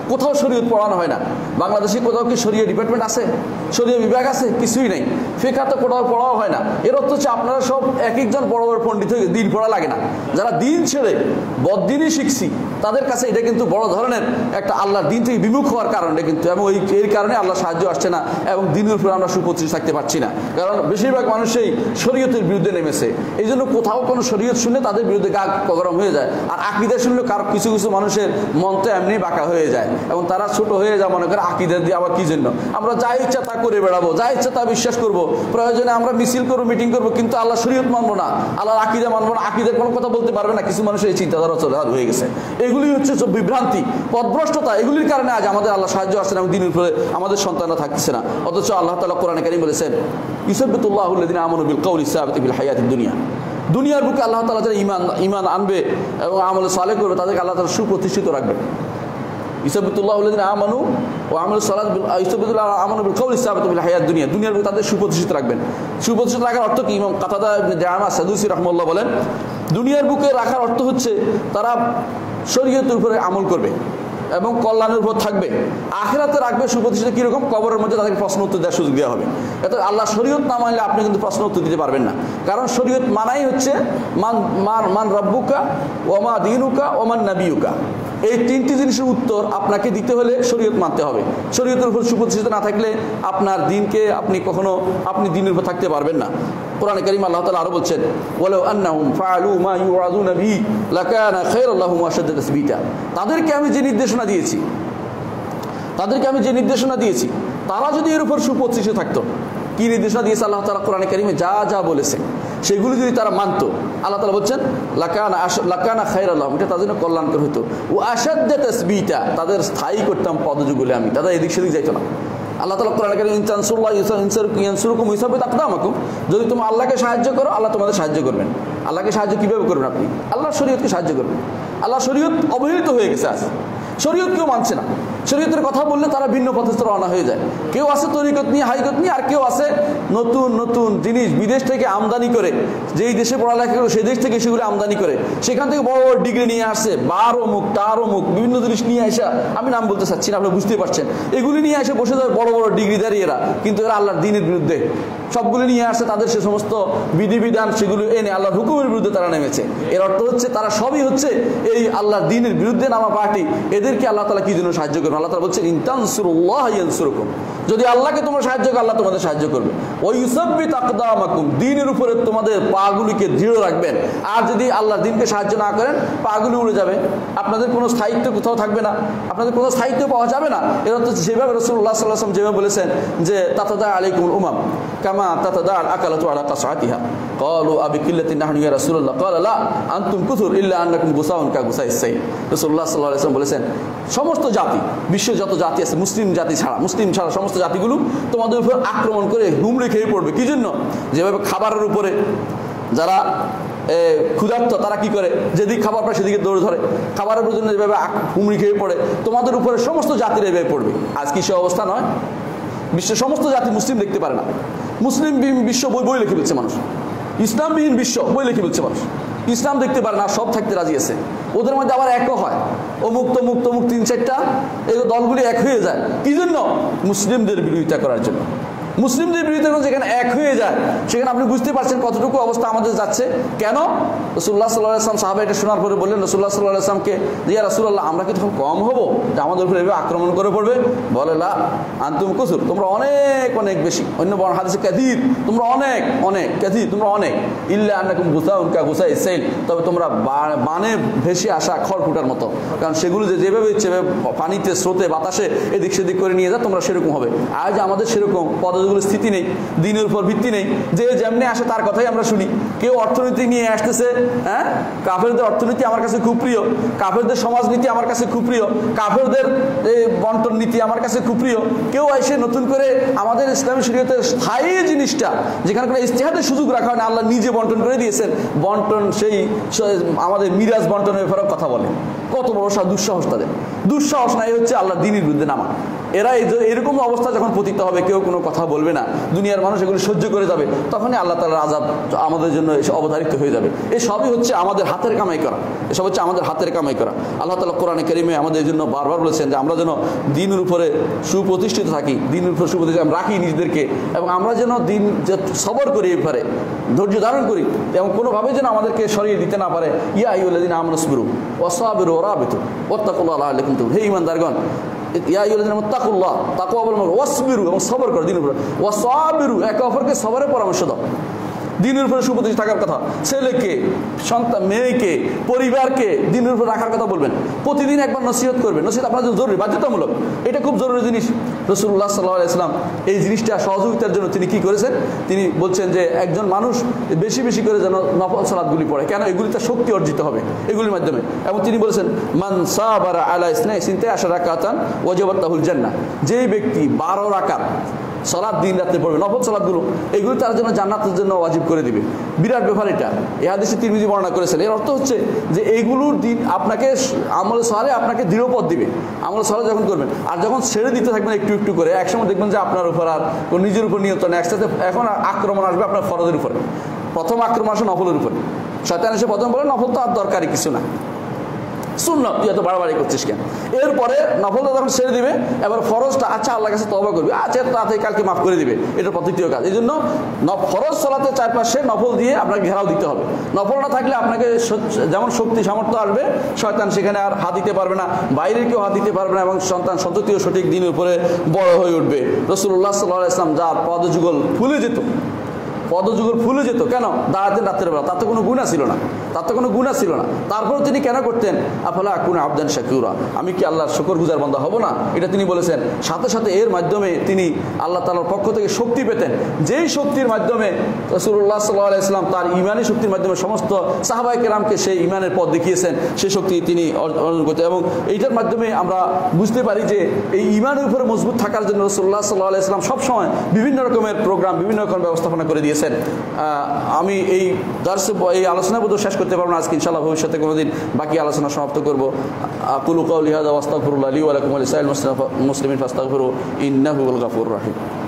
কোথাও শরীয়ত পড়ানো হয় না। বাংলাদেশে কোথাও কি শরীয়ত ডিপার্টমেন্ট আছে, শরীয়ত বিভাগ আছে? কিছুই নেই। ফিকহ তো কোথাও পড়াও হয় না। এর অর্থ হচ্ছে আপনারা সব এক একজন বড় বড় পণ্ডিত হয়ে দিন পড়া লাগে না। যারা দিন ছেড়ে বদ্দিনই শিখছি তাদের কাছে এটা কিন্তু বড় ধরনের একটা আল্লাহর দিন থেকে বিমুখ হওয়ার কারণে কিন্তু, এবং ওই এর কারণে আল্লাহ সাহায্য আসছে না এবং দিনের উপরে আমরা সুপ্রতিষ্ঠিত থাকতে পারছি না। কারণ বেশিরভাগ মানুষই শরীয়তের বিরুদ্ধে নেমেছে। এই জন্য কোথাও কোনো শরীয়ত শুনলে তাদের বিরুদ্ধে গা গরম হয়ে যায়। আর আকীদা শুনলে কারো কিছু কিছু মানুষের মন তো এমনি বাঁকা হয়ে যায় এবং তারা ছোট হয়ে যায়, মনে করে আকীদা দিয়ে আবার কি জন্য আমরা যা ইচ্ছা তা করে বেড়াবো, যা ইচ্ছা তা বিশ্বাস করবো, প্রয়োজনে আমরা মিছিল করবো, মিটিং করবো, কিন্তু আল্লাহ শরীয়ত মানবো না, আল্লাহর আকীদা মানবো না, আকীদার কোনো কথা বলতে পারবে না। কিছু মানুষের এই চিন্তাধারা চলে হয়ে গেছে। এগুলি হচ্ছে সব বিভ্রান্তি, পথভ্রষ্টতা। এগুলির কারণে আজ আমাদের আল্লাহ সাহায্য আসছে না এবং দিনের উপরে আমাদের সন্তানরা থাকতেছে না। অথচ আল্লাহ তাআলা কোরআনে কারীম বলেছেন, ইউসাব্বিতুল্লাহু আল্লাযিনা আমানু বিল কওলি সাবিতি ফিল হায়াতিদ দুনিয়া। দুনিয়ার বুকে আল্লাহ তাআলা যারা ঈমান ঈমান আনবে এবং আমল সালেহ করবে তাদেরকে আল্লাহ তাআলা সুপ্রতিষ্ঠিত রাখবে। ইউসাব্বিতুল্লাহু আল্লাযিনা আমানু ওয়া আমিলুস সালাত বিল ইউসাব্বিতুল্লাহু আমানু বিল কওলি সাবিতি ফিল হায়াতিদ দুনিয়া। দুনিয়ার বুকে তাদের সুপ্রতিষ্ঠিত রাখবেন। সুপ্রতিষ্ঠিত রাখার অর্থ কি? ইমাম কাতাদা ইবনে দিআমা সাদুসি রাহমাহুল্লাহ বলেন, দুনিয়ার বুকে রাখার অর্থ হচ্ছে তারা শরীয়তের উপরে আমল করবে এবং কল্যাণের উপর থাকবে। আখিরাতে রাখবে সুপ্রতিষ্ঠিত কিরকম? কবরের মধ্যে তাদেরকে প্রশ্ন উত্তর দেওয়ার সুযোগ দেওয়া হবে। এত আল্লাহ শরীয়ত না মানলে আপনি কিন্তু প্রশ্ন উত্তর দিতে পারবেন না। কারণ শরীয়ত মানাই হচ্ছে মান মান মান রব্বুকা ওমা দিনুকা ওমান নাবিয়ুকা। এই তিনটি জিনিসের উত্তর আপনাকে দিতে হলে শরীয়ত মানতে হবে। শরীয়তের উপর সুপ্রতিষ্ঠিত না থাকলে আপনার দিনকে আপনি কখনো আপনি দিনের উপর থাকতে পারবেন না। কোরআনে কারীমে আল্লাহ তাআলা আরো বলছেন, ওয়ালাউ আন্নাহুম ফাআলু মা ইউআযুনা বিহি লাকানা খায়রাল লাহুম ওয়া আশাদ্দা তাসবীতা। তাদেরকে আমি যে নির্দেশনা দিয়েছি তাদেরকে আমি যে নির্দেশনা দিয়েছি তারা যদি এর উপর সুপ্রতিষ্ঠিত থাকতো। কি নির্দেশনা দিয়েছে আল্লাহ তাআলা কোরআনে কারীমে? যা যা বলেছে সেগুলো যদি তারা মানতো, আল্লাহ তাআলা বলছেন লাকানা লাকানা খায়রাল লাহুম, এটা তাদের জন্য কল্যাণকর হতো। ওয়া আশাদ্দা তাসবীতা, তাদের স্থায়ী করতাম পদযুগলে আমি, তাদের এদিক সেদিক যাইতো না। আল্লাহ তাআলা কোরআনে কারীমে ইনতানসুরুল্লাহ ইয়ানসুরকুম ওয়াইসাব্বিত আকদামাকুম, যদি তুমি আল্লাহকে সাহায্য করো আল্লাহ তোমাদের সাহায্য করবেন। আল্লাহকে সাহায্য কিভাবে করবেন? আপনি আল্লাহর শরীয়তকে সাহায্য করবেন। আল্লাহ শরীয়ত অবহেলিত হয়ে গেছে আজ, শরীয়ত কেউ মানছে না। শরীয়তের কথা বললে তারা ভিন্ন পথস্থ রওনা হয়ে যায়। কেউ আছে তরিকত নিয়ে, হাইকত নিয়ে, আর কেউ আছে নতুন নতুন জিনিস বিদেশ থেকে আমদানি করে, যেই দেশে পড়ালেখা করে সেই দেশ থেকে সেগুলো আমদানি করে, সেখান থেকে বড় বড় ডিগ্রি নিয়ে আসছে, বারো মুখ তারও মুখ বিভিন্ন জিনিস নিয়ে আসা, আমি নাম বলতে চাচ্ছি না, আপনি বুঝতে পারছেন। এগুলি নিয়ে এসে বসে যায় বড় বড় ডিগ্রিধারী এরা, কিন্তু এরা আল্লাহর দ্বীনের বিরুদ্ধে সবগুলো নিয়ে আসছে। তাদের সে সমস্ত বিধিবিধান সেগুলো এনে আল্লাহর হুকুমের বিরুদ্ধে তারা নেমেছে। এর অর্থ হচ্ছে তারা সবই হচ্ছে এই আল্লাহর দ্বীনের বিরুদ্ধে নামা পার্টি। এদেরকে আল্লাহ তাআলা কি জন্য সাহায্য করবেন? আল্লাহ তাআলা বলছেন, ইনতানসুরুল্লাহ ইয়ানসুরকুম, যদি আল্লাহকে তোমরা সাহায্য করো আল্লাহ তোমাদের সাহায্য করবে। ওয়া ইউসাব্বিত আকদামাকুম, দ্বীনের উপরে তোমাদের পাগুলিকে দৃঢ় রাখবেন। আর যদি আল্লাহর দ্বীনকে সাহায্য না করেন পাগুলি উড়ে যাবে, আপনাদের কোনো স্থায়িত্ব কোথাও থাকবে না, আপনাদের কোনো স্থায়িত্ব পাওয়া যাবে না। এর অর্থ যেভাবে রাসূলুল্লাহ সাল্লাল্লাহু আলাইহি ওয়াসাল্লাম যেভাবে বলেছেন যে তাতাদা আলাইকুমুল উমাম কামা তাতাদা আল আকালাতু আলা কাসআতিহা, ক্বালু আবি কিল্লাতিন নাহনু ইয়া রাসূলুল্লাহ, ক্বালা লা আনতুম কুসুর ইল্লা আন্নাকুম গুসাউন কা গুসাইস সাইল। রাসূলুল্লাহ সাল্লাল্লাহু আলাইহি ওয়াসাল্লাম বলেছেন, সমস্ত জাতি, বিশ্বের যত জাতি আছে মুসলিম জাতি ছাড়া, মুসলিম ছাড়া সমস্ত জাতিগুলো তোমাদের উপর আক্রমণ করে হুমড়ি খেয়ে পড়বে। কি জন্য? যেভাবে খাবারের উপরে যারা ক্ষুধার্ত তারা কি করে, যেদিকে খাবার পায় সেদিকে দৌড়ে ধরে, খাবারের জন্য যেভাবে হুমড়ি খেয়ে পড়ে, তোমাদের উপরে সমস্ত জাতির এভাবে পড়বে। আজ কি সে অবস্থা নয়? বিশ্বের সমস্ত জাতি মুসলিম দেখতে পারে না। মুসলিম বিশ্ব বই বই লিখে ফেলছে মানুষ, ইসলামবিহীন বিশ্ব বই লিখে ফেলছে মানুষ, ইসলাম দেখতে পারে না, সব থাকতে রাজি আছে। ওদের মধ্যে আবার একও হয়, অমুক তমুক তমুক তিন চারটা এই দলগুলি এক হয়ে যায়। কি জন্য? মুসলিমদের বিরোধিতা করার জন্য। মুসলিমদের বিরোধিতা যেখানে এক হয়ে যায় সেখানে আপনি বুঝতে পারছেন কতটুকু অবস্থা আমাদের যাচ্ছে। কেন? রাসূলুল্লাহ সাল্লাল্লাহু আলাইহি ওয়াসাল্লাম সাহাবা এটা শোনার পরে বললেন, রাসূলুল্লাহ সাল্লাল্লাহু আলাইহি ওয়াসাল্লামকে, ইয়া রাসূলুল্লাহ আমরা কি তখন কম হব যে আমাদের উপরে এভাবে আক্রমণ করে পড়বে? বলে, লা আনতুম কুসুর, তোমরা অনেক অনেক বেশি। অন্য বর্ণ হাদিসে কাসীর, তোমরা অনেক অনেক কাসীর, তোমরা অনেক। ইল্লা আন্নাকুম গুসাউন কা গুসাইস সাইল, তবে তোমরা বানে ভেসে আসা খড়কুটার মতো। কারণ সেগুলো যে যেভাবে ইচ্ছে পানিতে স্রোতে বাতাসে এদিক সেদিক করে নিয়ে যায় তোমরা সেরকম হবে। আজ আমাদের সেরকম পদগুলো স্থিতি নেই, দিনের উপর ভিত্তি নেই, যে যেমনি আসে তার কথাই আমরা শুনি। কেউ অর্থনীতি নিয়ে আসতেছে, হ্যাঁ কাফেরদের অর্থনীতি আমার কাছে খুব প্রিয়, কাফেরদের সমাজনীতি আমার কাছে খুব প্রিয়, কাফেরদের বন্টন নীতি আমার কাছে খুব প্রিয়। কেউ এসে নতুন করে আমাদের ইসলামী শরীয়তের স্থায়ী জিনিসটা, যেখানে কোনো ইজতিহাদের সুযোগ রাখা হয় না, আল্লাহ নিজে বন্টন করে দিয়েছেন, বন্টন সেই আমাদের মিরাজ বন্টনের ব্যাপারে কথা বলে। কত বড় দুঃসাহস তাদের! দুঃসাহস নাই হচ্ছে আল্লাহ দ্বীনের বিরুদ্ধে নামা। এরা এরকম অবস্থা যখন পতিত হবে, কেউ কোনো কথা বলবে না, দুনিয়ার মানুষ এগুলো সহ্য করে যাবে, তখনই আল্লাহ তাআলার আযাব আমাদের জন্য এসে অবধারিত হয়ে যাবে। এই সবই হচ্ছে আমাদের হাতের কামাই করা, এসব হচ্ছে আমাদের হাতের কামাই করা। আল্লাহ তাআলা কোরআনে কারীমে আমাদের জন্য বারবার বলেছেন যে আমরা যেন দিনের উপরে সুপ্রতিষ্ঠিত থাকি, দিনের উপরে সুপ্রতিষ্ঠিত রাখি নিজেদেরকে, এবং আমরা যেন দিন যে সবর করি, এবারে ধৈর্য ধারণ করি, এবং কোনোভাবে যেন আমাদেরকে সরিয়ে দিতে না পারে। ইয়া আইয়ুহাল্লাযীনা আমানু ইসবিরু ওয়াসাবিরু ওয়ারাবিতু ওয়াত্তাকুল্লাহ লাআল্লাকুম তুফলিহুন। হে ঈমানদারগণ, ইয়া আইয়ুহাল্লাযীনা মুত্তাকুল্লাহ, তাকওয়া অবলম্বন, ওয়াসবিরু এবং সবর করো দিনের উপরে, ওয়াসাবিরু একে অপরকে সবরের পরামর্শ দাও। দিনের উপরে সুপ্রতিষ্ঠিত থাকার কথা, ছেলেকে, সন্তান, মেয়েকে, পরিবারকে দিনের উপর রাখার কথা বলবেন। প্রতিদিন একবার নসিহত করবেন। নসিহত আপনার জন্য জরুরি, বাধ্যতামূলক, এটা খুব জরুরি জিনিস। রাসূলুল্লাহ সাল্লাল্লাহু আলাইহি ওয়াসাল্লাম এই জিনিসটা সহযোগিতার জন্য তিনি কি করেছেন, তিনি বলছেন যে একজন মানুষ বেশি বেশি করে যেন নফল সালাতগুলি পড়ে, কেন এগুলিতে শক্তি অর্জিত হবে এগুলির মাধ্যমে। এবং তিনি বলেছেন মান সাবারা আলা ইসনাই সিনতা আশারা রাকাতান ওয়াজাবাত লাহুল জান্নাহ, যেই ব্যক্তি বারো রাকাত সালাত দিন রাতে পড়বে, নফল সালাতগুলো, এগুলো তার জন্য জান্নাতের জন্য ওয়াজিব করে দিবে। বিরাট ব্যাপার এটা। এই হাদিসে তিরমিজি বর্ণনা করেছেন। এর অর্থ হচ্ছে যে এইগুলোর দিন আপনাকে আমল সালে আপনাকে দৃঢ় পথ দিবে। আমল সালে যখন করবেন, আর যখন ছেড়ে দিতে থাকবেন একটু একটু করে, একসময় দেখবেন যে আপনার উপর আর নিজের উপর নিয়ন্ত্রণ, একসাথে এখন আক্রমণ আসবে আপনার ফরজের উপরে। প্রথম আক্রমণ আসে নফলের উপরে। শয়তান এসে প্রথম বলে নফল তো আর দরকারই কিছু না, সুন্নাত তুই এত বাড়াবাড়ি করছিস কেন। এরপরে নফলটা যখন ছেড়ে দিবে, এবার ফরজটা আচ্ছা আল্লাহর কাছে তওবা করবে, আচ্ছা তাড়াতাড়ি কালকে মাফ করে দিবে, এটা তৃতীয় কাজ। এই জন্য ফরজ সালাতে চারপাশে নফল দিয়ে আপনাকে ঘেরাও দিতে হবে। নফল না থাকলে আপনাকে যেমন শক্তি সামর্থ্য আসবে, শয়তান সেখানে আর হাত দিতে পারবে না, বাইরের কেউ হাত দিতে পারবে না, এবং সন্তান সন্ততিও সঠিক দিনের উপরে বড় হয়ে উঠবে। রাসূলুল্লাহ সাল্লাল্লাহু আলাইহি ওয়াসাল্লাম যার পদযুগল ফুলে যেত, পদযুগল ফুলে যেত, কেন? দাঁড়াতেন রাত্রের বেলা, তাতে কোনো গুনাহ ছিল না, তাতে কোনো গুনাহ ছিল না। তারপরে তিনি কেন করতেন? আফালা আকুনা আবদান শাকুরা, আমি কি আল্লাহর শুকরগুজার বান্দা হব না, এটা তিনি বলেছেন। সাথে সাথে এর মাধ্যমে তিনি আল্লাহ তাআলার পক্ষ থেকে শক্তি পেতেন, যেই শক্তির মাধ্যমে রাসূলুল্লাহ সাল্লাল্লাহু আলাইহি ওয়াসাল্লাম তার ঈমানী শক্তির মাধ্যমে সমস্ত সাহাবায়ে কেরামকে সেই ঈমানের পথ দেখিয়েছেন, সেই শক্তি তিনি অর্জন করতেন। এবং এইটার মাধ্যমে আমরা বুঝতে পারি যে এই ঈমানের উপরে মজবুত থাকার জন্য রাসূলুল্লাহ সাল্লাল্লাহু আলাইহি ওয়াসাল্লাম সবসময় বিভিন্ন রকমের প্রোগ্রাম, বিভিন্ন রকম ব্যবস্থাপনা করে দিয়েছেন। আমি এই দার্সে এই আলোচনা বোধ শেষ করতে পারবো না আজকে, ইনশাআল্লাহ ভবিষ্যতে কোনোদিন বাকি আলোচনা সমাপ্ত করবো। আকুলু কাউলি হাযা ওয়াস্তাগফিরুল্লাহ লি ওয়া লাকুম ওয়া লিসাইরিল মুসলিমিন ফাস্তাগফিরু ইন্নাহু হুয়াল গাফুরুর রাহিম।